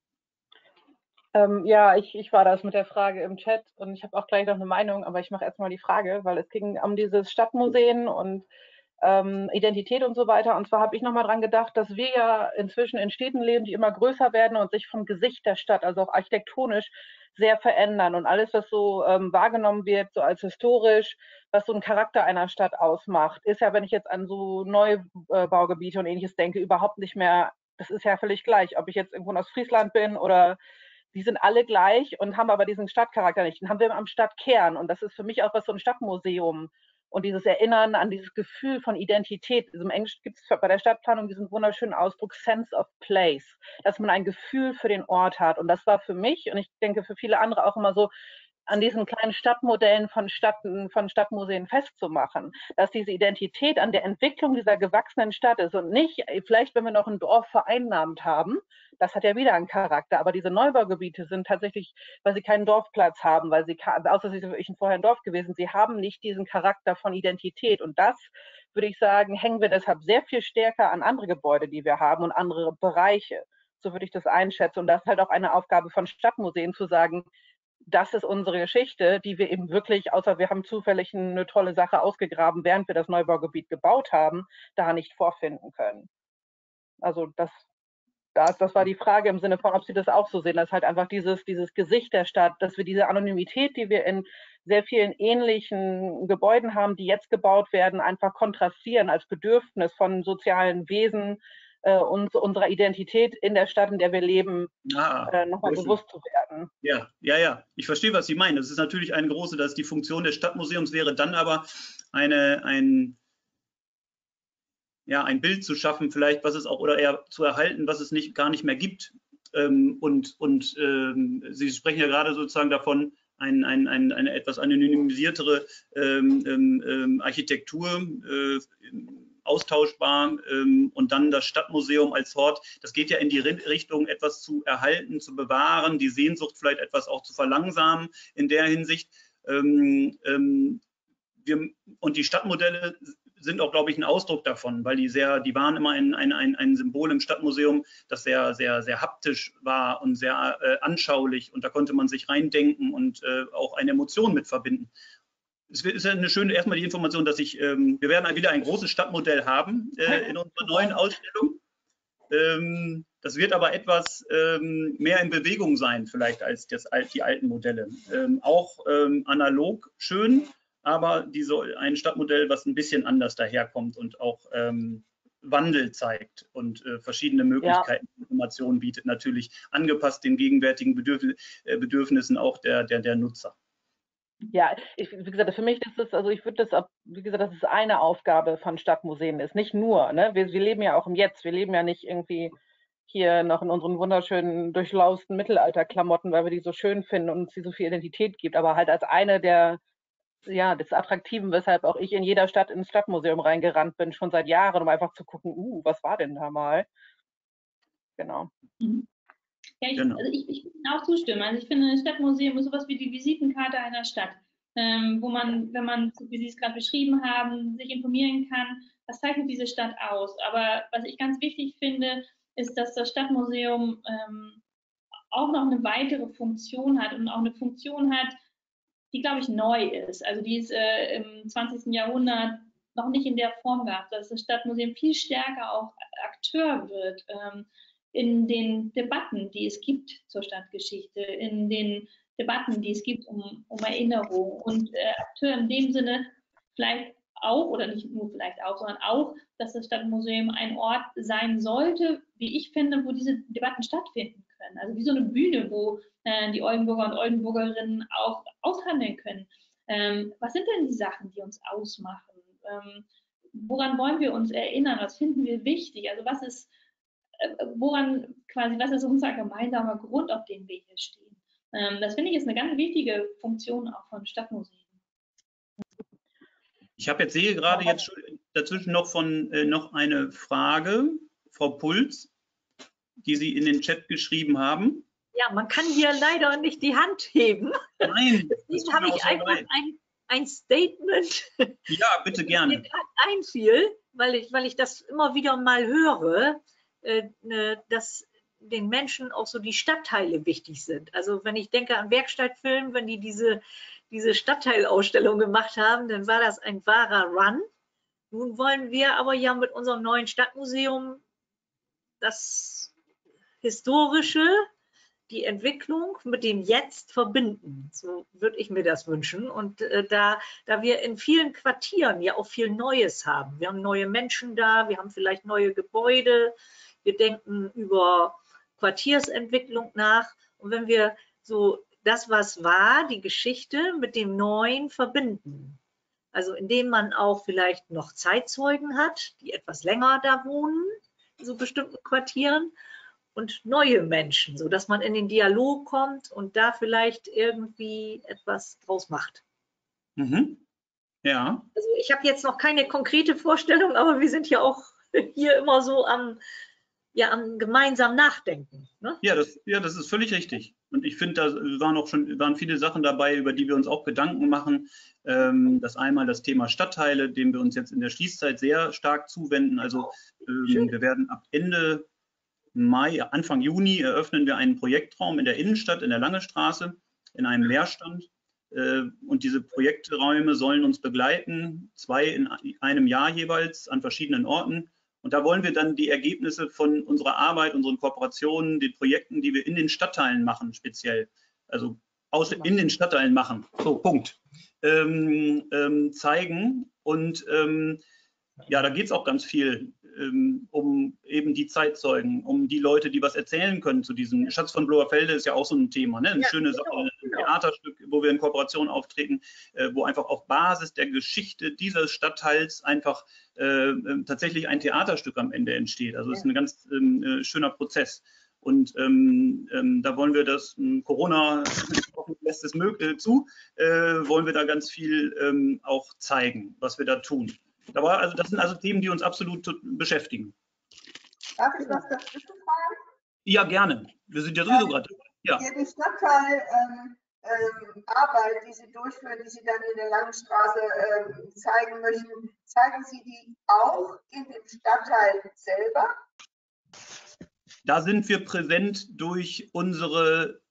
Ähm, ja, ich, ich war das mit der Frage im Chat und ich habe auch gleich noch eine Meinung, aber ich mache erstmal die Frage, weil es ging um dieses Stadtmuseen und ähm, Identität und so weiter. Und zwar habe ich nochmal dran gedacht, dass wir ja inzwischen in Städten leben, die immer größer werden und sich vom Gesicht der Stadt, also auch architektonisch, sehr verändern. Und alles, was so ähm, wahrgenommen wird, so als historisch, was so einen Charakter einer Stadt ausmacht, ist ja, wenn ich jetzt an so Neubaugebiete und ähnliches denke, überhaupt nicht mehr, das ist ja völlig gleich, ob ich jetzt irgendwo in Ostfriesland bin oder die sind alle gleich und haben aber diesen Stadtcharakter nicht. Den haben wir am Stadtkern und das ist für mich auch was so ein Stadtmuseum und dieses Erinnern an dieses Gefühl von Identität. Also im Englischen gibt es bei der Stadtplanung diesen wunderschönen Ausdruck Sense of Place, dass man ein Gefühl für den Ort hat und das war für mich und ich denke für viele andere auch immer so, an diesen kleinen Stadtmodellen von, Stadt, von Stadtmuseen festzumachen, dass diese Identität an der Entwicklung dieser gewachsenen Stadt ist und nicht, vielleicht wenn wir noch ein Dorf vereinnahmt haben, das hat ja wieder einen Charakter, aber diese Neubaugebiete sind tatsächlich, weil sie keinen Dorfplatz haben, weil sie, außer sie sind wirklich vorher ein Dorf gewesen, sie haben nicht diesen Charakter von Identität und das, würde ich sagen, hängen wir deshalb sehr viel stärker an andere Gebäude, die wir haben und andere Bereiche. So würde ich das einschätzen und das ist halt auch eine Aufgabe von Stadtmuseen zu sagen, das ist unsere Geschichte, die wir eben wirklich, außer wir haben zufällig eine tolle Sache ausgegraben, während wir das Neubaugebiet gebaut haben, da nicht vorfinden können. Also das, das, das war die Frage im Sinne von, ob Sie das auch so sehen, dass halt einfach dieses, dieses Gesicht der Stadt, dass wir diese Anonymität, die wir in sehr vielen ähnlichen Gebäuden haben, die jetzt gebaut werden, einfach kontrastieren als Bedürfnis von sozialen Wesen, äh, uns, unserer Identität in der Stadt, in der wir leben, ah, äh, nochmal bewusst zu werden. Ja, ja, ja. Ich verstehe, was Sie meinen. Das ist natürlich eine große, dass die Funktion des Stadtmuseums wäre, dann aber eine, ein, ja, ein Bild zu schaffen, vielleicht, was es auch, oder eher zu erhalten, was es nicht, gar nicht mehr gibt. Ähm, und und ähm, Sie sprechen ja gerade sozusagen davon, ein, ein, ein, eine etwas anonymisiertere ähm, ähm, Architektur, äh, austauschbar ähm, und dann das Stadtmuseum als Hort. Das geht ja in die Richtung, etwas zu erhalten, zu bewahren, die Sehnsucht vielleicht etwas auch zu verlangsamen in der Hinsicht. Ähm, ähm, wir, und die Stadtmodelle sind auch, glaube ich, ein Ausdruck davon, weil die sehr, die waren immer ein, ein, ein, ein Symbol im Stadtmuseum, das sehr, sehr, sehr haptisch war und sehr äh, anschaulich, und da konnte man sich reindenken und äh, auch eine Emotion mit verbinden. Es ist ja eine schöne, erstmal die Information, dass ich, ähm, wir werden wieder ein großes Stadtmodell haben äh, in unserer neuen Ausstellung. Ähm, das wird aber etwas ähm, mehr in Bewegung sein, vielleicht als das, die alten Modelle. Ähm, auch ähm, analog schön, aber die soll ein Stadtmodell, was ein bisschen anders daherkommt und auch ähm, Wandel zeigt und äh, verschiedene Möglichkeiten, ja. Informationen bietet, natürlich angepasst den gegenwärtigen Bedürf äh, Bedürfnissen auch der, der, der Nutzer. Ja, ich, wie gesagt, für mich ist es, also ich würde das, wie gesagt, das ist eine Aufgabe von Stadtmuseen, ist nicht nur, ne? Wir, wir leben ja auch im Jetzt, wir leben ja nicht irgendwie hier noch in unseren wunderschönen, durchlausten Mittelalterklamotten, weil wir die so schön finden und uns die so viel Identität gibt, aber halt als eine der, ja, des Attraktiven, weshalb auch ich in jeder Stadt ins Stadtmuseum reingerannt bin, schon seit Jahren, um einfach zu gucken, uh, was war denn da mal? Genau. Mhm. Ja, ich, genau. Also ich, ich würde auch zustimmen. Also ich finde, ein Stadtmuseum ist sowas wie die Visitenkarte einer Stadt, ähm, wo man, wenn man, wie Sie es gerade beschrieben haben, sich informieren kann, was zeichnet diese Stadt aus. Aber was ich ganz wichtig finde, ist, dass das Stadtmuseum ähm, auch noch eine weitere Funktion hat und auch eine Funktion hat, die, glaube ich, neu ist. Also die es äh, im zwanzigsten Jahrhundert noch nicht in der Form gab, dass das Stadtmuseum viel stärker auch Akteur wird. Ähm, in den Debatten, die es gibt zur Stadtgeschichte, in den Debatten, die es gibt um, um Erinnerung und äh, Akteur in dem Sinne vielleicht auch, oder nicht nur vielleicht auch, sondern auch, dass das Stadtmuseum ein Ort sein sollte, wie ich finde, wo diese Debatten stattfinden können. Also wie so eine Bühne, wo äh, die Oldenburger und Oldenburgerinnen auch aushandeln können. Ähm, was sind denn die Sachen, die uns ausmachen? Ähm, woran wollen wir uns erinnern? Was finden wir wichtig? Also was ist woran quasi, was ist unser gemeinsamer Grund, auf dem wir hier stehen? Ähm, das finde ich ist eine ganz wichtige Funktion auch von Stadtmuseen. Ich habe jetzt sehe gerade jetzt dazwischen noch von äh, noch eine Frage, Frau Puls, die Sie in den Chat geschrieben haben. Ja, man kann hier leider nicht die Hand heben. Nein. Deswegen habe ich einfach ein, ein Statement. Ja, bitte gerne. Mir gerade einfiel, weil ich, weil ich das immer wieder mal höre, dass den Menschen auch so die Stadtteile wichtig sind. Also wenn ich denke an Werkstattfilm, wenn die diese, diese Stadtteilausstellung gemacht haben, dann war das ein wahrer Run. Nun wollen wir aber ja mit unserem neuen Stadtmuseum das Historische, die Entwicklung mit dem Jetzt verbinden. So würde ich mir das wünschen. Und äh, da, da wir in vielen Quartieren ja auch viel Neues haben. Wir haben neue Menschen da, wir haben vielleicht neue Gebäude, wir denken über Quartiersentwicklung nach. Und wenn wir so das, was war, die Geschichte mit dem Neuen verbinden, also indem man auch vielleicht noch Zeitzeugen hat, die etwas länger da wohnen, in so bestimmten Quartieren, und neue Menschen, sodass man in den Dialog kommt und da vielleicht irgendwie etwas draus macht. Mhm. Ja. Also ich habe jetzt noch keine konkrete Vorstellung, aber wir sind ja auch hier immer so am, ja, am gemeinsamen Nachdenken. Ne? Ja, das, ja, das ist völlig richtig. Und ich finde, da waren auch schon waren viele Sachen dabei, über die wir uns auch Gedanken machen. Ähm, das einmal das Thema Stadtteile, dem wir uns jetzt in der Schließzeit sehr stark zuwenden. Also ähm, wir werden ab Ende Mai, Anfang Juni eröffnen wir einen Projektraum in der Innenstadt, in der Langestraße, in einem Leerstand. Und diese Projekträume sollen uns begleiten, zwei in einem Jahr jeweils an verschiedenen Orten. Und da wollen wir dann die Ergebnisse von unserer Arbeit, unseren Kooperationen, den Projekten, die wir in den Stadtteilen machen, speziell, also aus, in den Stadtteilen machen, so Punkt, ähm, ähm, zeigen. Und ähm, ja, da geht es auch ganz viel ähm, um eben die Zeitzeugen, um die Leute, die was erzählen können zu diesem Schatz von Bloerfelde ist ja auch so ein Thema, ne? Eine ja, schöne Sache, genau, ein Theaterstück, wo wir in Kooperation auftreten, äh, wo einfach auf Basis der Geschichte dieses Stadtteils einfach äh, tatsächlich ein Theaterstück am Ende entsteht. Also es ja. ist ein ganz äh, schöner Prozess. Und ähm, ähm, da wollen wir das, ähm, Corona lässt es äh, zu, äh, wollen wir da ganz viel ähm, auch zeigen, was wir da tun. Aber also das sind also Themen, die uns absolut beschäftigen. Darf ich was dazwischen fragen? Ja, gerne. Wir sind ja sowieso ähm, gerade. Ja. Den Stadtteil ähm, äh, ähm, Arbeit, die Sie durchführen, die Sie dann in der Langenstraße ähm, zeigen möchten, zeigen Sie die auch in dem Stadtteil selber? Da sind wir präsent durch unsere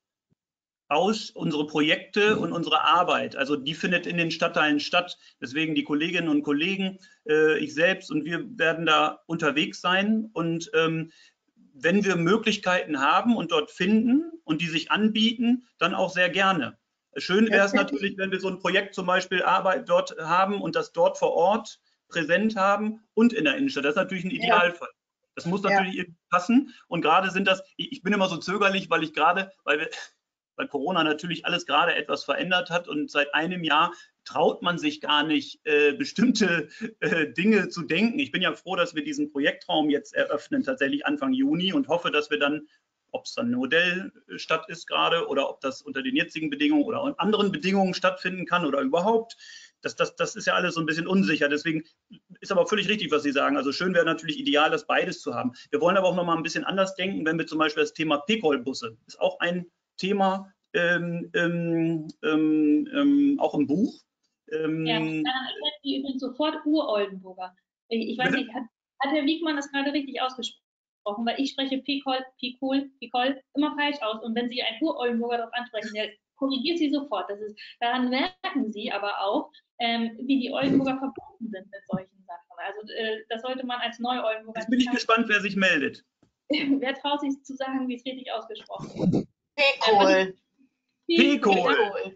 aus unsere Projekte und unsere Arbeit. Also die findet in den Stadtteilen statt. Deswegen die Kolleginnen und Kollegen, äh, ich selbst und wir werden da unterwegs sein. Und ähm, wenn wir Möglichkeiten haben und dort finden und die sich anbieten, dann auch sehr gerne. Schön wäre es natürlich, wenn wir so ein Projekt zum Beispiel Arbeit dort haben und das dort vor Ort präsent haben und in der Innenstadt. Das ist natürlich ein Idealfall. Ja. Das muss natürlich ja. irgendwie passen. Und gerade sind das, ich, ich bin immer so zögerlich, weil ich gerade, weil wir weil Corona natürlich alles gerade etwas verändert hat und seit einem Jahr traut man sich gar nicht, äh, bestimmte äh, Dinge zu denken. Ich bin ja froh, dass wir diesen Projektraum jetzt eröffnen, tatsächlich Anfang Juni, und hoffe, dass wir dann, ob es dann eine Modellstadt ist gerade oder ob das unter den jetzigen Bedingungen oder unter anderen Bedingungen stattfinden kann oder überhaupt, das, das, das ist ja alles so ein bisschen unsicher. Deswegen ist aber völlig richtig, was Sie sagen. Also schön wäre natürlich ideal, das beides zu haben. Wir wollen aber auch noch mal ein bisschen anders denken, wenn wir zum Beispiel das Thema P C O L-Busse, ist auch ein Thema, ähm, ähm, ähm, auch im Buch. Ähm, ja, daran erkennen Sie übrigens sofort Ur-Oldenburger. Ich, ich weiß nicht, hat, hat Herr Wiegmann das gerade richtig ausgesprochen? Weil ich spreche P C O L, P C O L, P C O L immer falsch aus. Und wenn Sie einen Ur-Oldenburger darauf ansprechen, der korrigiert Sie sofort. Das ist, daran merken Sie aber auch, ähm, wie die Oldenburger verbunden sind mit solchen Sachen. Also äh, das sollte man als Neu-Oldenburger... Jetzt bin ich gespannt, wer sich meldet. Wer traut sich zu sagen, wie es richtig ausgesprochen wird? P C O L. P C O L.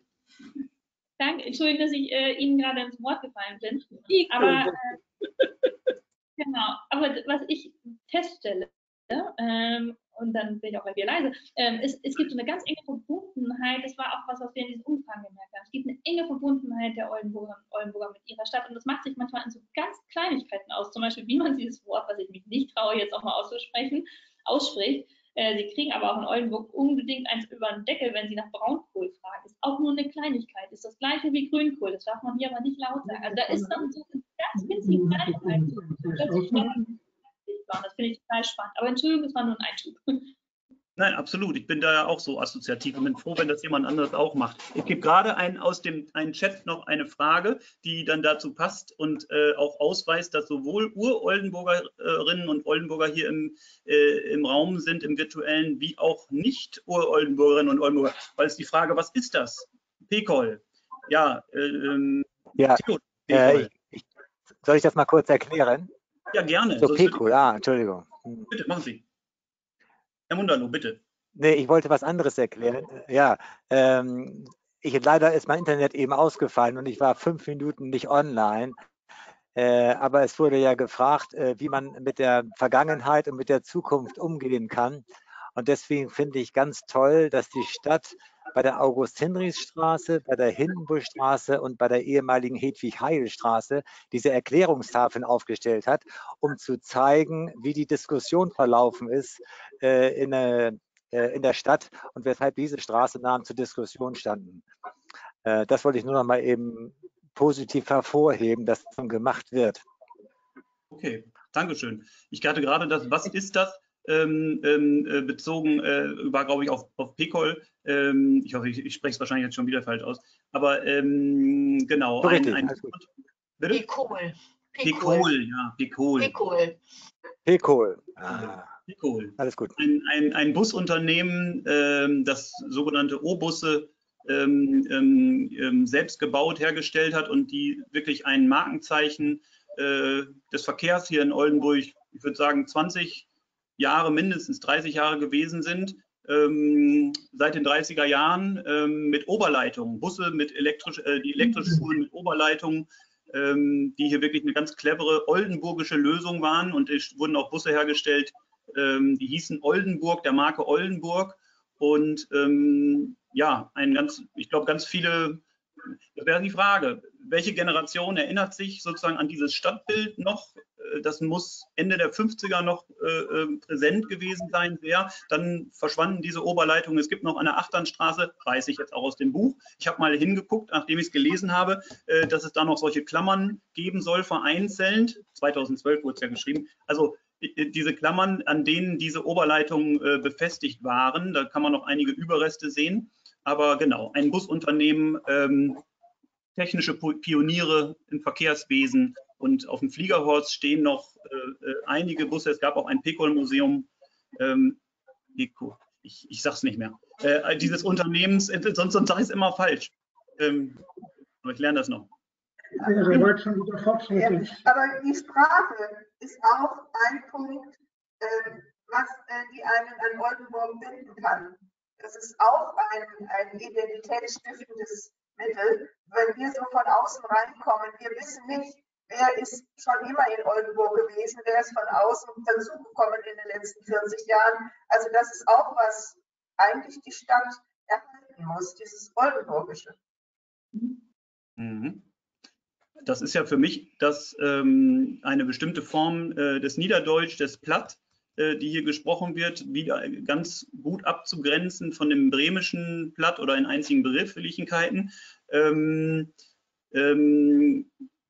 Danke, Entschuldigung, dass ich äh, Ihnen gerade ins Wort gefallen bin. Aber äh, genau, aber was ich feststelle, ähm, und dann bin ich auch gleich wieder leise, ähm, es, es gibt so eine ganz enge Verbundenheit, das war auch was, was wir in diesem Umfang gemerkt haben. Es gibt eine enge Verbundenheit der Oldenburger und Oldenburger mit ihrer Stadt, und das macht sich manchmal in so ganz Kleinigkeiten aus, zum Beispiel, wie man dieses Wort, was ich mich nicht traue, jetzt auch mal auszusprechen, ausspricht. Sie kriegen aber auch in Oldenburg unbedingt eins über den Deckel, wenn Sie nach Braunkohl fragen. Ist auch nur eine Kleinigkeit. Ist das gleiche wie Grünkohl. Das darf man hier aber nicht laut sagen. Also da ist dann so eine ganz winzige Kleinigkeit. Das finde ich total spannend. Aber Entschuldigung, das war nur ein Einschub. Nein, absolut. Ich bin da ja auch so assoziativ und bin froh, wenn das jemand anderes auch macht. Ich gebe gerade einen aus dem einen Chat noch eine Frage, die dann dazu passt und äh, auch ausweist, dass sowohl Ur-Oldenburgerinnen und Oldenburger hier im, äh, im Raum sind, im virtuellen, wie auch nicht Ur-Oldenburgerinnen und Oldenburger. Weil es die Frage, was ist das? P C O L. Ja, ähm, ja äh, ich, ich, soll ich das mal kurz erklären? Ja, gerne. So, P C O L, ah, Entschuldigung. Bitte, machen Sie. Herr Munderloh, bitte. Nee, ich wollte was anderes erklären. Ja, ähm, ich, leider ist mein Internet eben ausgefallen und ich war fünf Minuten nicht online. Äh, aber es wurde ja gefragt, äh, wie man mit der Vergangenheit und mit der Zukunft umgehen kann. Und deswegen finde ich ganz toll, dass die Stadt bei der August-Hinrichs-Straße, bei der Hindenburgstraße und bei der ehemaligen Hedwig-Heil-Straße diese Erklärungstafeln aufgestellt hat, um zu zeigen, wie die Diskussion verlaufen ist äh, in, äh, in der Stadt und weshalb diese Straßennamen zur Diskussion standen. Äh, das wollte ich nur noch mal eben positiv hervorheben, dass das gemacht wird. Okay, Dankeschön. Ich hatte gerade das, was ist das? Ähm, ähm, bezogen, äh, war glaube ich auf, auf P C O L. Ähm, ich hoffe, ich, ich spreche es wahrscheinlich jetzt schon wieder falsch aus. Aber ähm, genau. So ein, richtig, ein, P C O L. P C O L, ja, P C O L. P C O L. P C O L. Ah, P C O L. Alles gut. Ein, ein, ein Busunternehmen, ähm, das sogenannte O-Busse ähm, ähm, selbst gebaut, hergestellt hat und die wirklich ein Markenzeichen äh, des Verkehrs hier in Oldenburg, ich würde sagen zwanzig Jahre, mindestens dreißig Jahre gewesen sind, ähm, seit den dreißiger Jahren ähm, mit Oberleitungen, Busse mit elektrisch, äh, die elektrisch fuhren mit Oberleitungen, ähm, die hier wirklich eine ganz clevere oldenburgische Lösung waren, und es wurden auch Busse hergestellt, ähm, die hießen Oldenburg, der Marke Oldenburg, und ähm, ja, ein ganz, ich glaube, ganz viele, das wäre die Frage, welche Generation erinnert sich sozusagen an dieses Stadtbild noch? Das muss Ende der fünfziger noch äh, präsent gewesen sein, sehr. Dann verschwanden diese Oberleitungen. Es gibt noch an der Achternstraße, weiß ich jetzt auch aus dem Buch, ich habe mal hingeguckt, nachdem ich es gelesen habe, äh, dass es da noch solche Klammern geben soll, vereinzelt. zweitausendzwölf wurde es ja geschrieben. Also diese Klammern, an denen diese Oberleitungen äh, befestigt waren, da kann man noch einige Überreste sehen. Aber genau, ein Busunternehmen, ähm, technische Pioniere im Verkehrswesen und auf dem Fliegerhorst stehen noch äh, äh, einige Busse. Es gab auch ein Pecol-Museum. Ähm, Eco, ich, ich sag's nicht mehr. Äh, dieses Unternehmens, sonst, sonst sage ich es immer falsch. Ähm, aber ich lerne das noch. Ja, wir wollten schon wieder fortschrittlich. Ja, aber die Sprache ist auch ein Punkt, äh, was äh, die einen an Oldenburg binden kann. Das ist auch ein, ein identitätsstiftendes Mittel. Wenn wir so von außen reinkommen, wir wissen nicht, wer ist schon immer in Oldenburg gewesen, wer ist von außen dazugekommen in den letzten vierzig Jahren. Also das ist auch was eigentlich die Stadt erhalten muss, dieses Oldenburgische. Mhm. Das ist ja für mich das, ähm, eine bestimmte Form äh, des Niederdeutsch, des Platt, äh, die hier gesprochen wird, wieder ganz gut abzugrenzen von dem bremischen Platt oder in einzigen Begrifflichkeiten. Ähm, ähm,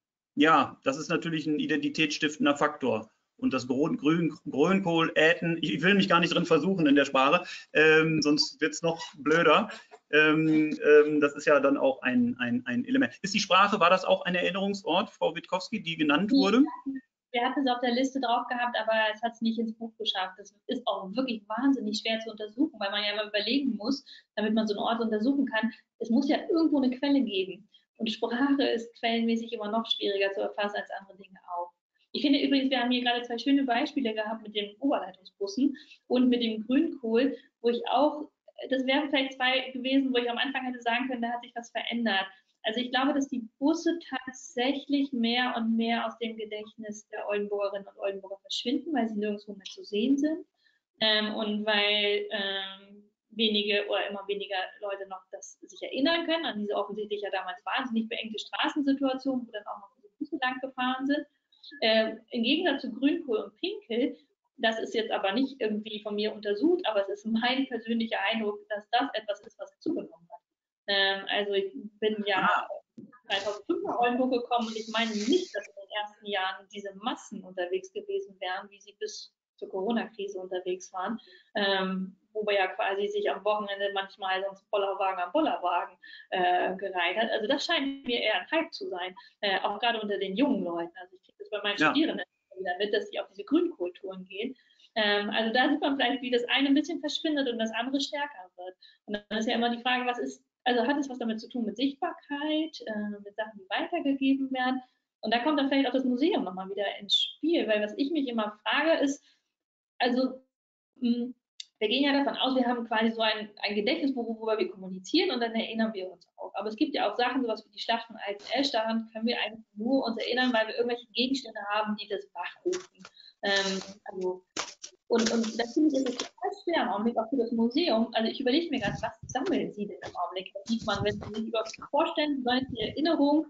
ja, das ist natürlich ein identitätsstiftender Faktor. Und das Grün, Grün, Grünkohl, Äten, ich will mich gar nicht drin versuchen in der Sprache, ähm, sonst wird es noch blöder. Ähm, ähm, das ist ja dann auch ein, ein, ein Element. Ist die Sprache, war das auch ein Erinnerungsort, Frau Witkowski, die genannt wurde? Wir hatten es auf der Liste drauf gehabt, aber es hat es nicht ins Buch geschafft. Das ist auch wirklich wahnsinnig schwer zu untersuchen, weil man ja immer überlegen muss, damit man so einen Ort untersuchen kann. Es muss ja irgendwo eine Quelle geben. Und Sprache ist quellenmäßig immer noch schwieriger zu erfassen als andere Dinge auch. Ich finde übrigens, wir haben hier gerade zwei schöne Beispiele gehabt mit den Oberleitungsbussen und mit dem Grünkohl, wo ich auch, das wären vielleicht zwei gewesen, wo ich am Anfang hätte sagen können, da hat sich was verändert. Also ich glaube, dass die Busse tatsächlich mehr und mehr aus dem Gedächtnis der Oldenburgerinnen und Oldenburger verschwinden, weil sie nirgendwo mehr zu sehen sind ähm, und weil ähm, wenige oder immer weniger Leute noch das sich erinnern können an diese offensichtlich ja damals wahnsinnig beengte Straßensituation, wo dann auch noch diese Busse lang gefahren sind. Äh, Im Gegensatz zu Grünkohl und Pinkel, das ist jetzt aber nicht irgendwie von mir untersucht, aber es ist mein persönlicher Eindruck, dass das etwas ist, was zugenommen hat. Ähm, also ich bin ja zweitausendfünf nach Oldenburg gekommen und ich meine nicht, dass in den ersten Jahren diese Massen unterwegs gewesen wären, wie sie bis zur Corona-Krise unterwegs waren, ähm, wo wir ja quasi sich am Wochenende manchmal sonst Bollerwagen am Bollerwagen äh, gereiht hat. Also das scheint mir eher ein Hype zu sein, äh, auch gerade unter den jungen Leuten. Also ich kriege das bei meinen ja. Studierenden wieder mit, dass sie auf diese Grünkulturen gehen. Ähm, also da sieht man vielleicht, wie das eine ein bisschen verschwindet und das andere stärker wird. Und dann ist ja immer die Frage, was ist, also hat es was damit zu tun mit Sichtbarkeit, äh, mit Sachen, die weitergegeben werden? Und da kommt dann vielleicht auch das Museum nochmal wieder ins Spiel, weil was ich mich immer frage ist, also mh, wir gehen ja davon aus, wir haben quasi so ein, ein Gedächtnisbuch, worüber wir kommunizieren und dann erinnern wir uns auch. Aber es gibt ja auch Sachen, sowas wie die Schlacht von Altenesch, daran können wir eigentlich nur uns erinnern, weil wir irgendwelche Gegenstände haben, die das wachrufen. Ähm, also, und, und das finde ich jetzt total schwer im Augenblick, auch für das Museum. Also ich überlege mir gerade, was sammeln Sie denn im Augenblick? Was sieht man, wenn Sie sich überhaupt vorstellen, Sie sollen die Erinnerung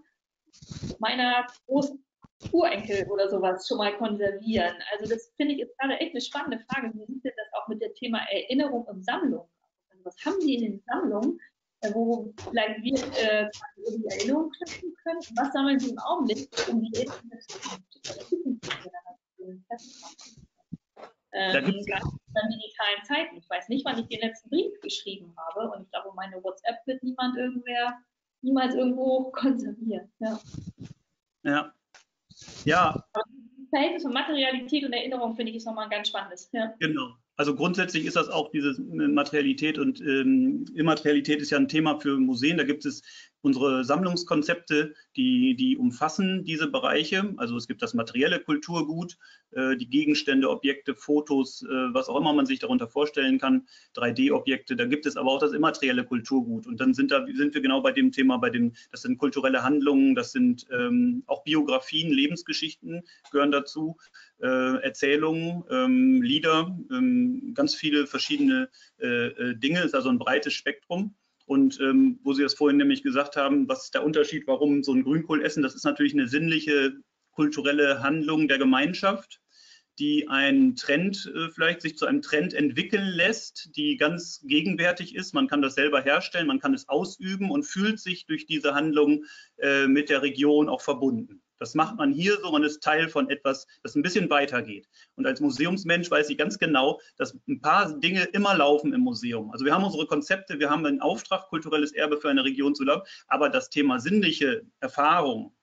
meiner großen Urenkel oder sowas schon mal konservieren. Also das finde ich jetzt gerade echt eine spannende Frage. Wie sieht denn das auch mit dem Thema Erinnerung und Sammlung? Also was haben Sie in den Sammlungen, wo vielleicht wir äh, die Erinnerung knüpfen können? Was sammeln Sie im Augenblick, um die Erinnerung zu vertiefen? Da ähm, gibt's gerade in digitalen Zeiten. Ich weiß nicht, wann ich den letzten Brief geschrieben habe und ich glaube, meine WhatsApp wird niemand irgendwer niemals irgendwo konservieren. Ja. Ja. Ja. Aber das Verhältnis von Materialität und Erinnerung finde ich ist nochmal ein ganz spannendes. Ja. Genau. Also grundsätzlich ist das auch diese Materialität und ähm, Immaterialität ist ja ein Thema für Museen. Da gibt es unsere Sammlungskonzepte, die, die umfassen diese Bereiche. Also es gibt das materielle Kulturgut, äh, die Gegenstände, Objekte, Fotos, äh, was auch immer man sich darunter vorstellen kann, drei D Objekte. Da gibt es aber auch das immaterielle Kulturgut. Und dann sind, da, sind wir genau bei dem Thema, bei dem, das sind kulturelle Handlungen, das sind ähm, auch Biografien, Lebensgeschichten gehören dazu, äh, Erzählungen, ähm, Lieder, ähm, ganz viele verschiedene äh, Dinge. Es ist also ein breites Spektrum. Und ähm, wo Sie das vorhin nämlich gesagt haben, was ist der Unterschied, warum so ein Grünkohl essen, das ist natürlich eine sinnliche, kulturelle Handlung der Gemeinschaft, die einen Trend, äh, vielleicht sich zu einem Trend entwickeln lässt, die ganz gegenwärtig ist. Man kann das selber herstellen, man kann es ausüben und fühlt sich durch diese Handlung äh, mit der Region auch verbunden. Das macht man hier so, man ist Teil von etwas, das ein bisschen weitergeht. Und als Museumsmensch weiß ich ganz genau, dass ein paar Dinge immer laufen im Museum. Also wir haben unsere Konzepte, wir haben einen Auftrag, kulturelles Erbe für eine Region zu laufen, aber das Thema sinnliche Erfahrung,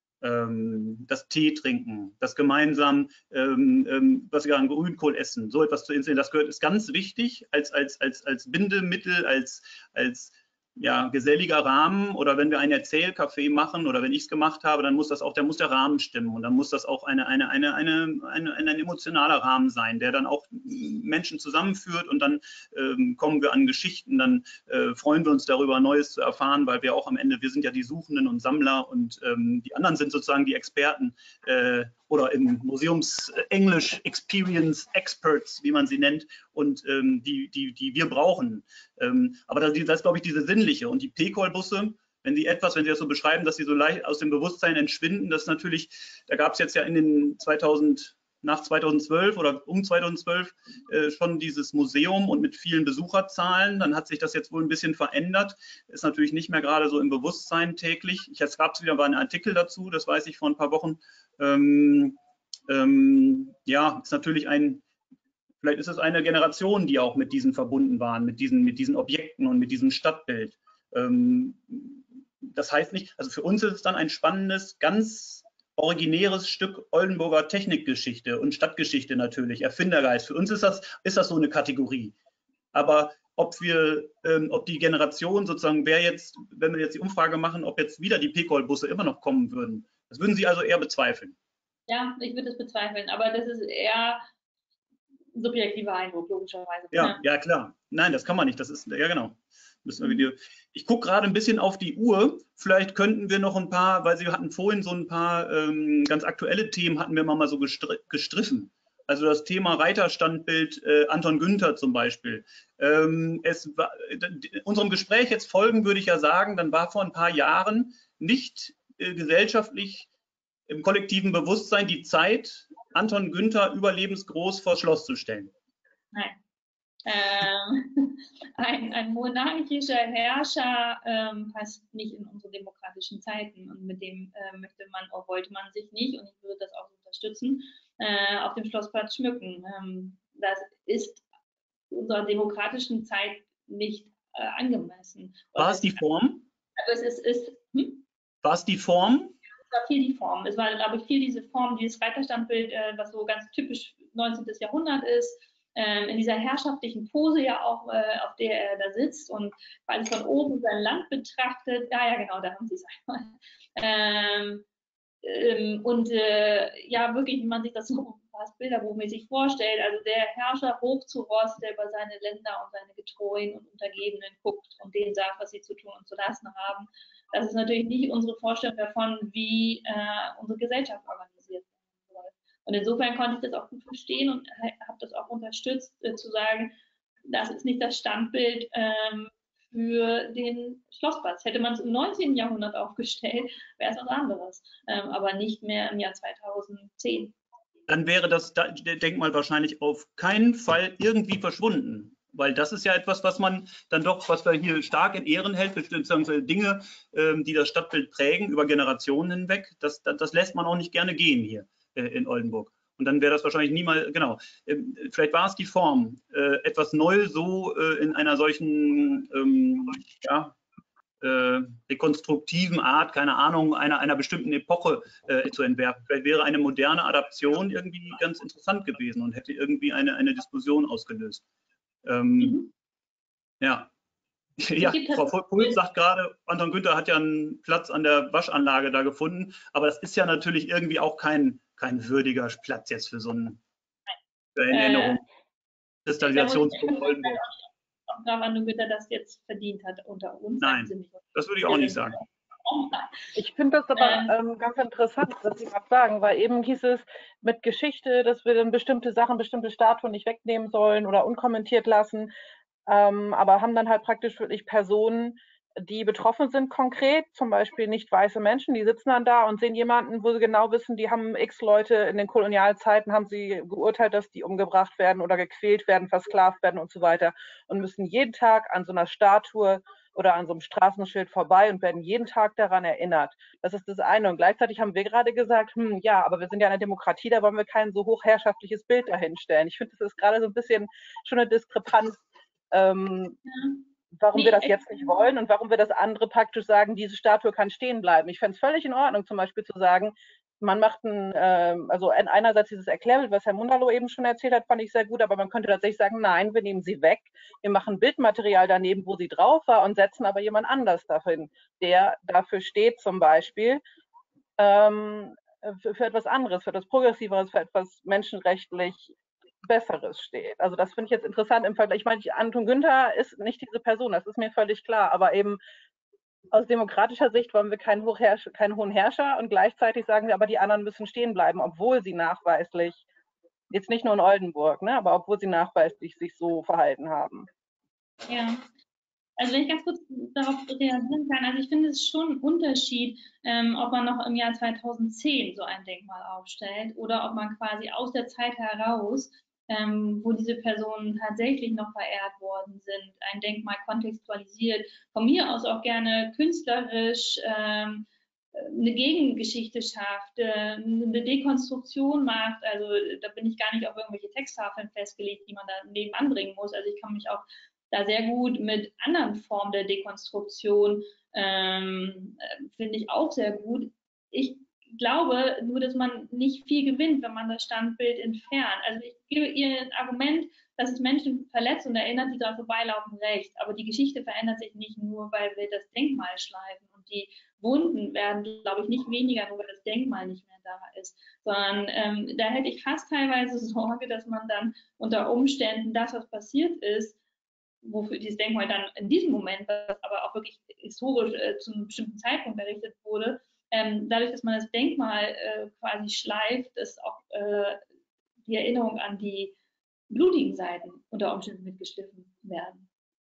ähm, das Tee trinken, das gemeinsam, ähm, ähm, was wir sagen, Grünkohl essen, so etwas zu inszenieren, das gehört, ist ganz wichtig als, als, als, als Bindemittel, als, als ja, geselliger Rahmen, oder wenn wir ein Erzählcafé machen oder wenn ich es gemacht habe, dann muss das auch, der muss der Rahmen stimmen und dann muss das auch eine, eine, eine, eine, eine, ein emotionaler Rahmen sein, der dann auch Menschen zusammenführt und dann ähm, kommen wir an Geschichten, dann äh, freuen wir uns darüber, Neues zu erfahren, weil wir auch am Ende, wir sind ja die Suchenden und Sammler und ähm, die anderen sind sozusagen die Experten äh, oder im Museumsenglisch Experience Experts, wie man sie nennt, und ähm, die, die, die wir brauchen. Ähm, aber das, das ist, glaube ich, diese sinnliche. Und die P-Call-Busse, wenn Sie etwas, wenn Sie das so beschreiben, dass sie so leicht aus dem Bewusstsein entschwinden, das ist natürlich, da gab es jetzt ja in den zweitausend, nach zweitausendzwölf oder um zweitausendzwölf äh, schon dieses Museum und mit vielen Besucherzahlen. Dann hat sich das jetzt wohl ein bisschen verändert. Ist natürlich nicht mehr gerade so im Bewusstsein täglich. Jetzt gab es wieder mal einen Artikel dazu, das weiß ich vor ein paar Wochen. Ähm, ähm, ja, ist natürlich ein, vielleicht ist es eine Generation, die auch mit diesen verbunden waren, mit diesen, mit diesen Objekten und mit diesem Stadtbild. Ähm, das heißt nicht, also für uns ist es dann ein spannendes, ganz originäres Stück Oldenburger Technikgeschichte und Stadtgeschichte natürlich, Erfindergeist. Für uns ist das, ist das so eine Kategorie. Aber ob wir, ähm, ob die Generation sozusagen, wer jetzt, wenn wir jetzt die Umfrage machen, ob jetzt wieder die P-Call-Busse immer noch kommen würden, das würden Sie also eher bezweifeln? Ja, ich würde es bezweifeln, aber das ist eher subjektiver Eindruck, logischerweise. Ja, ja, ja, klar. Nein, das kann man nicht. Das ist, ja genau. Müssen wir wieder, ich gucke gerade ein bisschen auf die Uhr. Vielleicht könnten wir noch ein paar, weil Sie hatten vorhin so ein paar ähm, ganz aktuelle Themen, hatten wir mal so gestri gestriffen. Also das Thema Reiterstandbild äh, Anton Günther zum Beispiel. Ähm, es war, unserem Gespräch jetzt folgen, würde ich ja sagen, dann war vor ein paar Jahren nicht äh, gesellschaftlich im kollektiven Bewusstsein die Zeit, Anton Günther überlebensgroß vors Schloss zu stellen. Nein. Ähm, ein, ein monarchischer Herrscher ähm, passt nicht in unsere demokratischen Zeiten und mit dem äh, möchte man, oder wollte man sich nicht, und ich würde das auch unterstützen, äh, auf dem Schlossplatz schmücken. Ähm, das ist unserer demokratischen Zeit nicht äh, angemessen. War es die Form? Also es ist, ist hm? War es die Form? Es war viel die Form. Es war, glaube ich, viel diese Form, dieses Reiterstandbild, äh, was so ganz typisch neunzehnten Jahrhundert ist. Ähm, in dieser herrschaftlichen Pose ja auch, äh, auf der er da sitzt und alles von oben sein Land betrachtet. Ja, ja, genau, da haben Sie es einmal. Ähm, ähm, und äh, ja, wirklich, wie man sich das so fast bilderbuchmäßig vorstellt, also der Herrscher hoch zu Ross, der über seine Länder und seine Getreuen und Untergebenen guckt und denen sagt, was sie zu tun und zu lassen haben. Das ist natürlich nicht unsere Vorstellung davon, wie äh, unsere Gesellschaft organisiert werden soll. Und insofern konnte ich das auch gut verstehen und habe das auch unterstützt, äh, zu sagen, das ist nicht das Standbild ähm, für den Schlossplatz. Hätte man es im neunzehnten Jahrhundert aufgestellt, wäre es was anderes, ähm, aber nicht mehr im Jahr zweitausendzehn. Dann wäre das Denkmal wahrscheinlich auf keinen Fall irgendwie verschwunden. Weil das ist ja etwas, was man dann doch, was wir hier stark in Ehren hält, beziehungsweise Dinge, ähm, die das Stadtbild prägen über Generationen hinweg, das, das, das lässt man auch nicht gerne gehen hier äh, in Oldenburg. Und dann wäre das wahrscheinlich niemals, genau, ähm, vielleicht war es die Form, äh, etwas neu so äh, in einer solchen, ähm, ja, äh, rekonstruktiven Art, keine Ahnung, einer, einer bestimmten Epoche äh, zu entwerfen. Vielleicht wäre eine moderne Adaption irgendwie ganz interessant gewesen und hätte irgendwie eine, eine Diskussion ausgelöst. Ähm, mhm. Ja, ja, Frau Puls sagt gerade, Anton Günther hat ja einen Platz an der Waschanlage da gefunden, aber das ist ja natürlich irgendwie auch kein, kein würdiger Platz jetzt für so einen, für eine Erinnerung. Äh, Kristallisationspunkt Oldenburg. Ob Anton Günther das jetzt verdient hat unter uns. Nein, das würde ich auch nicht sagen. Ich finde das aber ähm, ganz interessant, was Sie gerade sagen, weil eben hieß es mit Geschichte, dass wir dann bestimmte Sachen, bestimmte Statuen nicht wegnehmen sollen oder unkommentiert lassen, ähm, aber haben dann halt praktisch wirklich Personen, die betroffen sind konkret, zum Beispiel nicht weiße Menschen, die sitzen dann da und sehen jemanden, wo sie genau wissen, die haben x Leute in den Kolonialzeiten, haben sie geurteilt, dass die umgebracht werden oder gequält werden, versklavt werden und so weiter und müssen jeden Tag an so einer Statue oder an so einem Straßenschild vorbei und werden jeden Tag daran erinnert. Das ist das eine. Und gleichzeitig haben wir gerade gesagt, hm, ja, aber wir sind ja eine Demokratie, da wollen wir kein so hochherrschaftliches Bild dahinstellen. Ich finde, das ist gerade so ein bisschen schon eine Diskrepanz, ähm, ja. warum nee, wir das jetzt nicht wollen und warum wir das andere praktisch sagen, diese Statue kann stehen bleiben. Ich fände es völlig in Ordnung, zum Beispiel zu sagen, man macht ein, äh, also einerseits dieses Erklärbild, was Herr Mundalo eben schon erzählt hat, fand ich sehr gut, aber man könnte tatsächlich sagen, nein, wir nehmen sie weg, wir machen Bildmaterial daneben, wo sie drauf war und setzen aber jemand anders dahin, der dafür steht zum Beispiel, ähm, für, für etwas anderes, für etwas Progressiveres, für etwas menschenrechtlich Besseres steht. Also das finde ich jetzt interessant im Vergleich. Ich meine, Anton Günther ist nicht diese Person, das ist mir völlig klar, aber eben aus demokratischer Sicht wollen wir keinen, Hochherrscher, keinen hohen Herrscher und gleichzeitig sagen wir aber, die anderen müssen stehen bleiben, obwohl sie nachweislich, jetzt nicht nur in Oldenburg, ne, aber obwohl sie nachweislich sich so verhalten haben. Ja, also wenn ich ganz kurz darauf reagieren kann, also ich finde es schon ein Unterschied, ähm, ob man noch im Jahr zweitausendzehn so ein Denkmal aufstellt oder ob man quasi aus der Zeit heraus, ähm, wo diese Personen tatsächlich noch verehrt worden sind, ein Denkmal kontextualisiert, von mir aus auch gerne künstlerisch ähm, eine Gegengeschichte schafft, äh, eine Dekonstruktion macht. Also da bin ich gar nicht auf irgendwelche Texttafeln festgelegt, die man da nebenan bringen muss. Also ich kann mich auch da sehr gut mit anderen Formen der Dekonstruktion, ähm, finde ich auch sehr gut. Ich glaube nur, dass man nicht viel gewinnt, wenn man das Standbild entfernt. Also ich gebe ihr ein Argument, dass es Menschen verletzt und erinnert, die daran vorbeilaufen, recht. Aber die Geschichte verändert sich nicht nur, weil wir das Denkmal schleifen. Und die Wunden werden, glaube ich, nicht weniger, nur weil das Denkmal nicht mehr da ist. Sondern ähm, da hätte ich fast teilweise Sorge, dass man dann unter Umständen das, was passiert ist, wofür dieses Denkmal dann in diesem Moment, was aber auch wirklich historisch äh, zu einem bestimmten Zeitpunkt errichtet wurde, ähm, dadurch, dass man das Denkmal äh, quasi schleift, ist auch äh, die Erinnerung an die blutigen Seiten unter Umständen mitgeschliffen werden.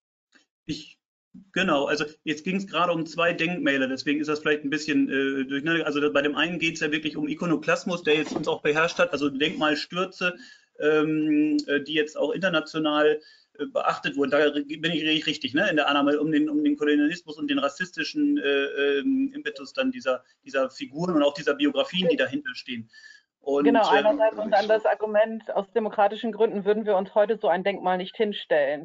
Ich, genau, also jetzt ging es gerade um zwei Denkmäler, deswegen ist das vielleicht ein bisschen äh, durcheinander. Also bei dem einen geht es ja wirklich um Ikonoklasmus, der jetzt uns auch beherrscht hat, also Denkmalstürze, ähm, die jetzt auch international beachtet wurden. Da bin ich richtig, ne? In der Annahme um den, um den Kolonialismus und den rassistischen äh, ähm, Impetus dann dieser, dieser Figuren und auch dieser Biografien, die dahinter stehen. Und, genau, einerseits ähm, und dann das Argument, aus demokratischen Gründen würden wir uns heute so ein Denkmal nicht hinstellen.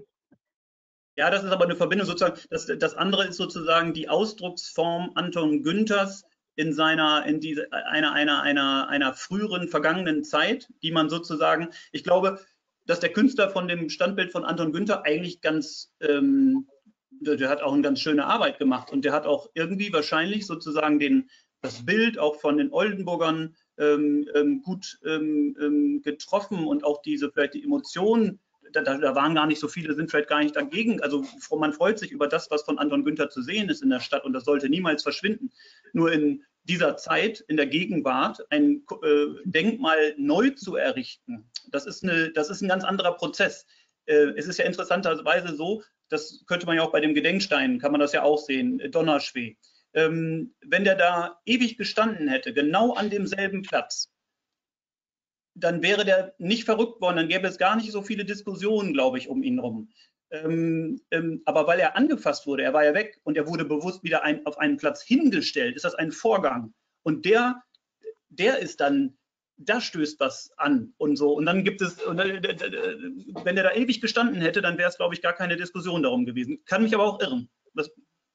Ja, das ist aber eine Verbindung sozusagen. Das, das andere ist sozusagen die Ausdrucksform Anton Günthers in seiner, in diese, einer, einer, einer, einer früheren, vergangenen Zeit, die man sozusagen, ich glaube, dass der Künstler von dem Standbild von Anton Günther eigentlich ganz, ähm, der, der hat auch eine ganz schöne Arbeit gemacht und der hat auch irgendwie wahrscheinlich sozusagen den, das Bild auch von den Oldenburgern ähm, ähm, gut ähm, getroffen und auch diese vielleicht die Emotionen, da, da waren gar nicht so viele, sind vielleicht gar nicht dagegen. Also man freut sich über das, was von Anton Günther zu sehen ist in der Stadt und das sollte niemals verschwinden. Nur in dieser Zeit, in der Gegenwart, ein äh, Denkmal neu zu errichten, das ist, eine, das ist ein ganz anderer Prozess. Äh, es ist ja interessanterweise so, das könnte man ja auch bei dem Gedenkstein, kann man das ja auch sehen, Donnerschwee. Ähm, wenn der da ewig gestanden hätte, genau an demselben Platz, dann wäre der nicht verrückt worden, dann gäbe es gar nicht so viele Diskussionen, glaube ich, um ihn herum. Ähm, ähm, aber weil er angefasst wurde, er war ja weg und er wurde bewusst wieder ein, auf einen Platz hingestellt, ist das ein Vorgang. Und der, der ist dann, da stößt was an und so. Und dann gibt es, und, äh, wenn der da ewig gestanden hätte, dann wäre es, glaube ich, gar keine Diskussion darum gewesen. Kann mich aber auch irren. Was,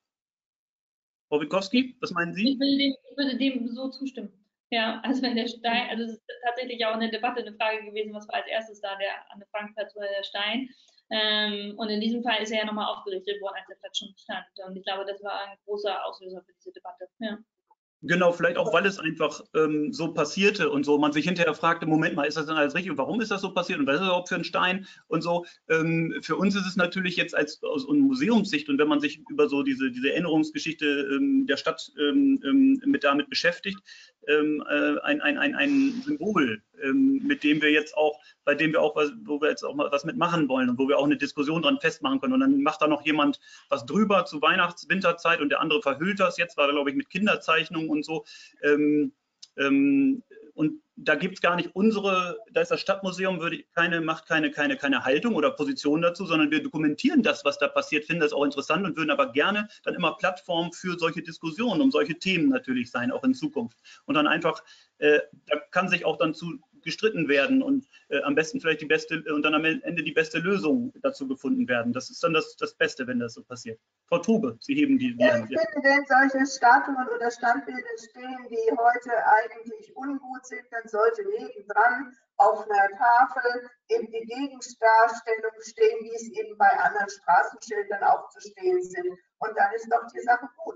Frau Witkowski, was meinen Sie? Ich würde dem, ich würde dem so zustimmen. Ja, also wenn der Stein, also es ist tatsächlich auch in der Debatte eine Frage gewesen, was war als erstes da, der Anne Frank-Platz oder der Stein. Ähm, und in diesem Fall ist er ja nochmal aufgerichtet worden, als der Platz schon stand. Und ich glaube, das war ein großer Auslöser für diese Debatte. Ja. Genau, vielleicht auch, weil es einfach ähm, so passierte und so. Man sich hinterher fragte, Moment mal, ist das denn alles richtig? Und warum ist das so passiert? Und was ist das überhaupt für ein Stein? Und so. Ähm, für uns ist es natürlich jetzt als aus Museumssicht und wenn man sich über so diese, diese Erinnerungsgeschichte ähm, der Stadt ähm, mit damit beschäftigt, ähm, äh, ein, ein, ein, ein Symbol, ähm, mit dem wir jetzt auch, bei dem wir auch was, wo wir jetzt auch mal was mitmachen wollen und wo wir auch eine Diskussion dran festmachen können. Und dann macht da noch jemand was drüber zu Weihnachts-, Winterzeit und der andere verhüllt das. Jetzt war da, glaube ich, mit Kinderzeichnungen und so. Ähm, ähm, und da gibt es gar nicht unsere, da ist das Stadtmuseum, würde keine, macht keine, keine, keine Haltung oder Position dazu, sondern wir dokumentieren das, was da passiert, finden das auch interessant und würden aber gerne dann immer Plattform für solche Diskussionen um solche Themen natürlich sein, auch in Zukunft. Und dann einfach, äh, da kann sich auch dann zu gestritten werden und äh, am besten vielleicht die beste und dann am Ende die beste Lösung dazu gefunden werden. Das ist dann das, das Beste, wenn das so passiert. Frau Trube, Sie heben die, die Ja, Hand. ich finde, wenn solche Statuen oder Standbilder stehen, die heute eigentlich ungut sind, dann sollte nebendran auf einer Tafel eben die Gegendarstellung stehen, wie es eben bei anderen Straßenschildern auch zu stehen sind. Und dann ist doch die Sache gut.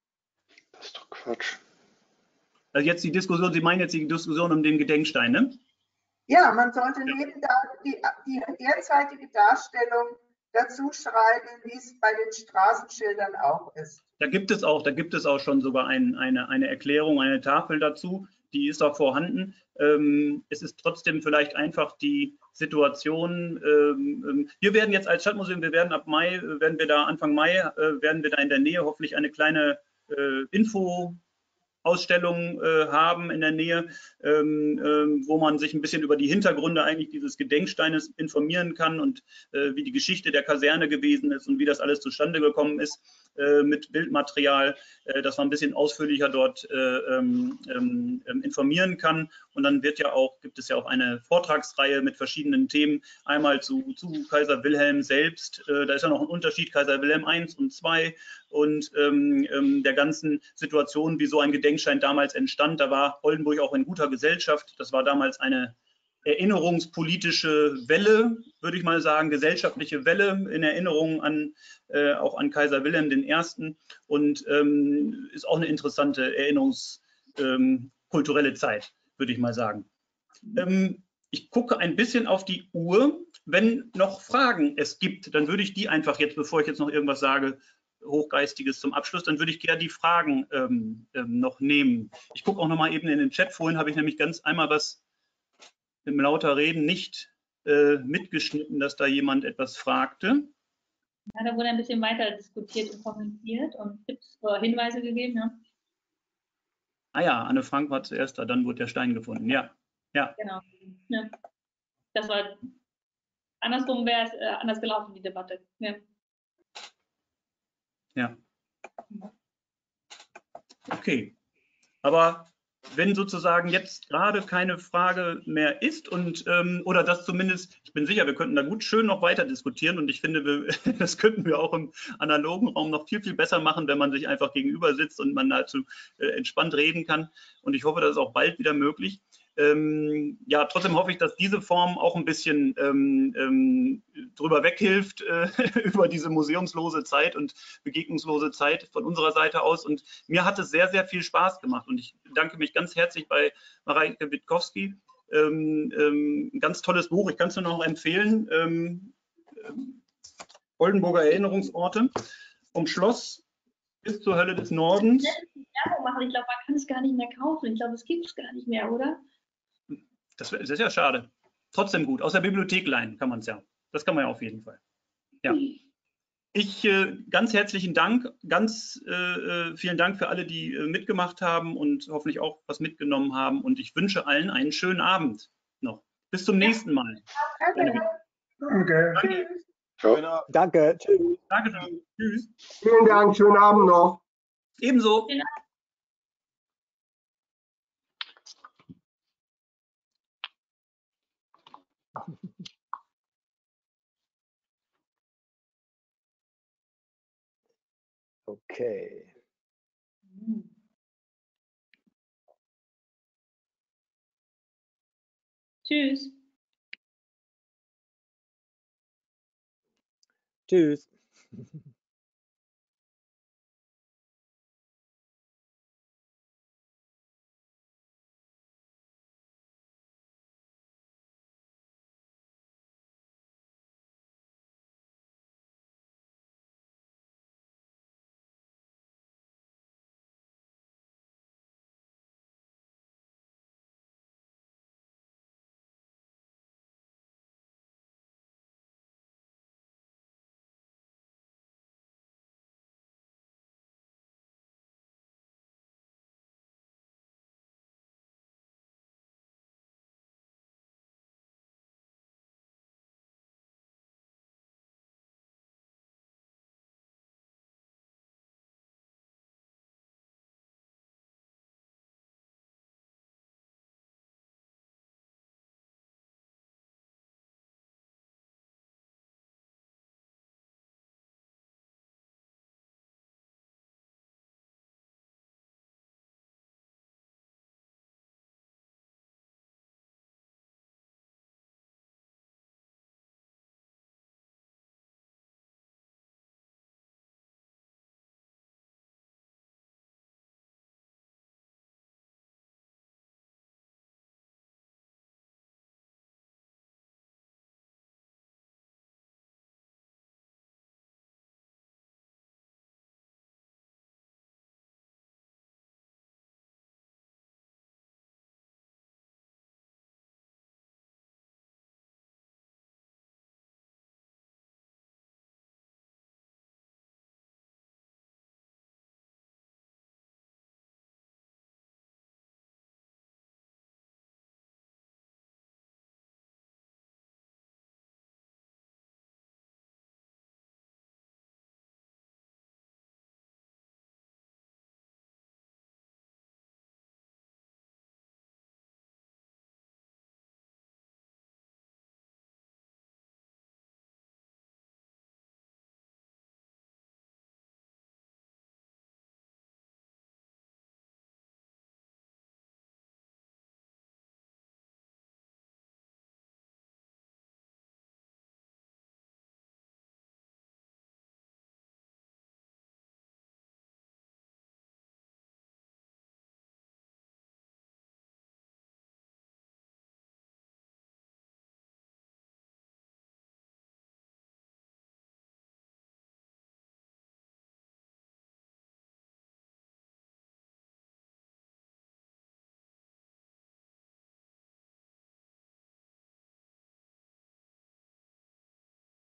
Das ist doch Quatsch. Also jetzt die Diskussion, Sie meinen jetzt die Diskussion um den Gedenkstein, ne? Ja, man sollte neben da die, die derzeitige Darstellung dazu schreiben, wie es bei den Straßenschildern auch ist. Da gibt es auch, da gibt es auch schon sogar ein, eine, eine Erklärung, eine Tafel dazu, die ist auch vorhanden. Ähm, es ist trotzdem vielleicht einfach die Situation, ähm, wir werden jetzt als Stadtmuseum, wir werden ab Mai, werden wir da, Anfang Mai, äh, werden wir da in der Nähe hoffentlich eine kleine äh, Info Ausstellungen äh, haben in der Nähe, ähm, ähm, wo man sich ein bisschen über die Hintergründe eigentlich dieses Gedenksteines informieren kann und äh, wie die Geschichte der Kaserne gewesen ist und wie das alles zustande gekommen ist äh, mit Bildmaterial, äh, dass man ein bisschen ausführlicher dort äh, ähm, ähm, informieren kann. Und dann wird ja auch, gibt es ja auch eine Vortragsreihe mit verschiedenen Themen, einmal zu, zu Kaiser Wilhelm selbst, äh, da ist ja noch ein Unterschied, Kaiser Wilhelm eins und zwei und ähm, ähm, der ganzen Situation, wie so ein Gedenkstein damals entstand. Da war Oldenburg auch in guter Gesellschaft. Das war damals eine erinnerungspolitische Welle, würde ich mal sagen, gesellschaftliche Welle in Erinnerung an äh, auch an Kaiser Wilhelm der Erste. Und ähm, ist auch eine interessante erinnerungskulturelle ähm, Zeit, würde ich mal sagen. Ähm, ich gucke ein bisschen auf die Uhr. Wenn noch Fragen es gibt, dann würde ich die einfach jetzt, bevor ich jetzt noch irgendwas sage, Hochgeistiges zum Abschluss, dann würde ich gerne die Fragen ähm, ähm, noch nehmen. Ich gucke auch noch mal eben in den Chat. Vorhin habe ich nämlich ganz einmal was im lauter Reden nicht äh, mitgeschnitten, dass da jemand etwas fragte. Ja, da wurde ein bisschen weiter diskutiert und kommentiert und Tipps oder Hinweise gegeben. Ne? Ah ja, Anne Frank war zuerst da, dann wurde der Stein gefunden. Ja, ja. Genau. Ja. Das war andersrum, wäre es äh, anders gelaufen, die Debatte. Ja. Ja. Okay. Aber wenn sozusagen jetzt gerade keine Frage mehr ist und ähm, oder das zumindest, ich bin sicher, wir könnten da gut schön noch weiter diskutieren und ich finde, wir, das könnten wir auch im analogen Raum noch viel, viel besser machen, wenn man sich einfach gegenüber sitzt und man dazu äh, entspannt reden kann. Und ich hoffe, das ist auch bald wieder möglich. Ähm, ja, trotzdem hoffe ich, dass diese Form auch ein bisschen ähm, ähm, drüber weghilft, äh, über diese museumslose Zeit und begegnungslose Zeit von unserer Seite aus. Und mir hat es sehr, sehr viel Spaß gemacht. Und ich bedanke mich ganz herzlich bei Mareike Witkowski. Ähm, ähm, ein ganz tolles Buch, ich kann es nur noch empfehlen. Ähm, ähm, Oldenburger Erinnerungsorte, vom Schloss bis zur Hölle des Nordens. Werbung machen. Ich glaube, man kann es gar nicht mehr kaufen. Ich glaube, es gibt es gar nicht mehr, oder? Das, das ist ja schade. Trotzdem gut. Aus der Bibliothek leihen kann man es ja. Das kann man ja auf jeden Fall. Ja. Ich äh, ganz herzlichen Dank, ganz äh, vielen Dank für alle, die äh, mitgemacht haben und hoffentlich auch was mitgenommen haben. Und ich wünsche allen einen schönen Abend noch. Bis zum nächsten Mal. Danke. Danke. Danke. Ciao. Danke. Tschüss. Danke. Tschüss. Vielen Dank, schönen Abend noch. Ebenso. Okay. Tschüss. Tschüss.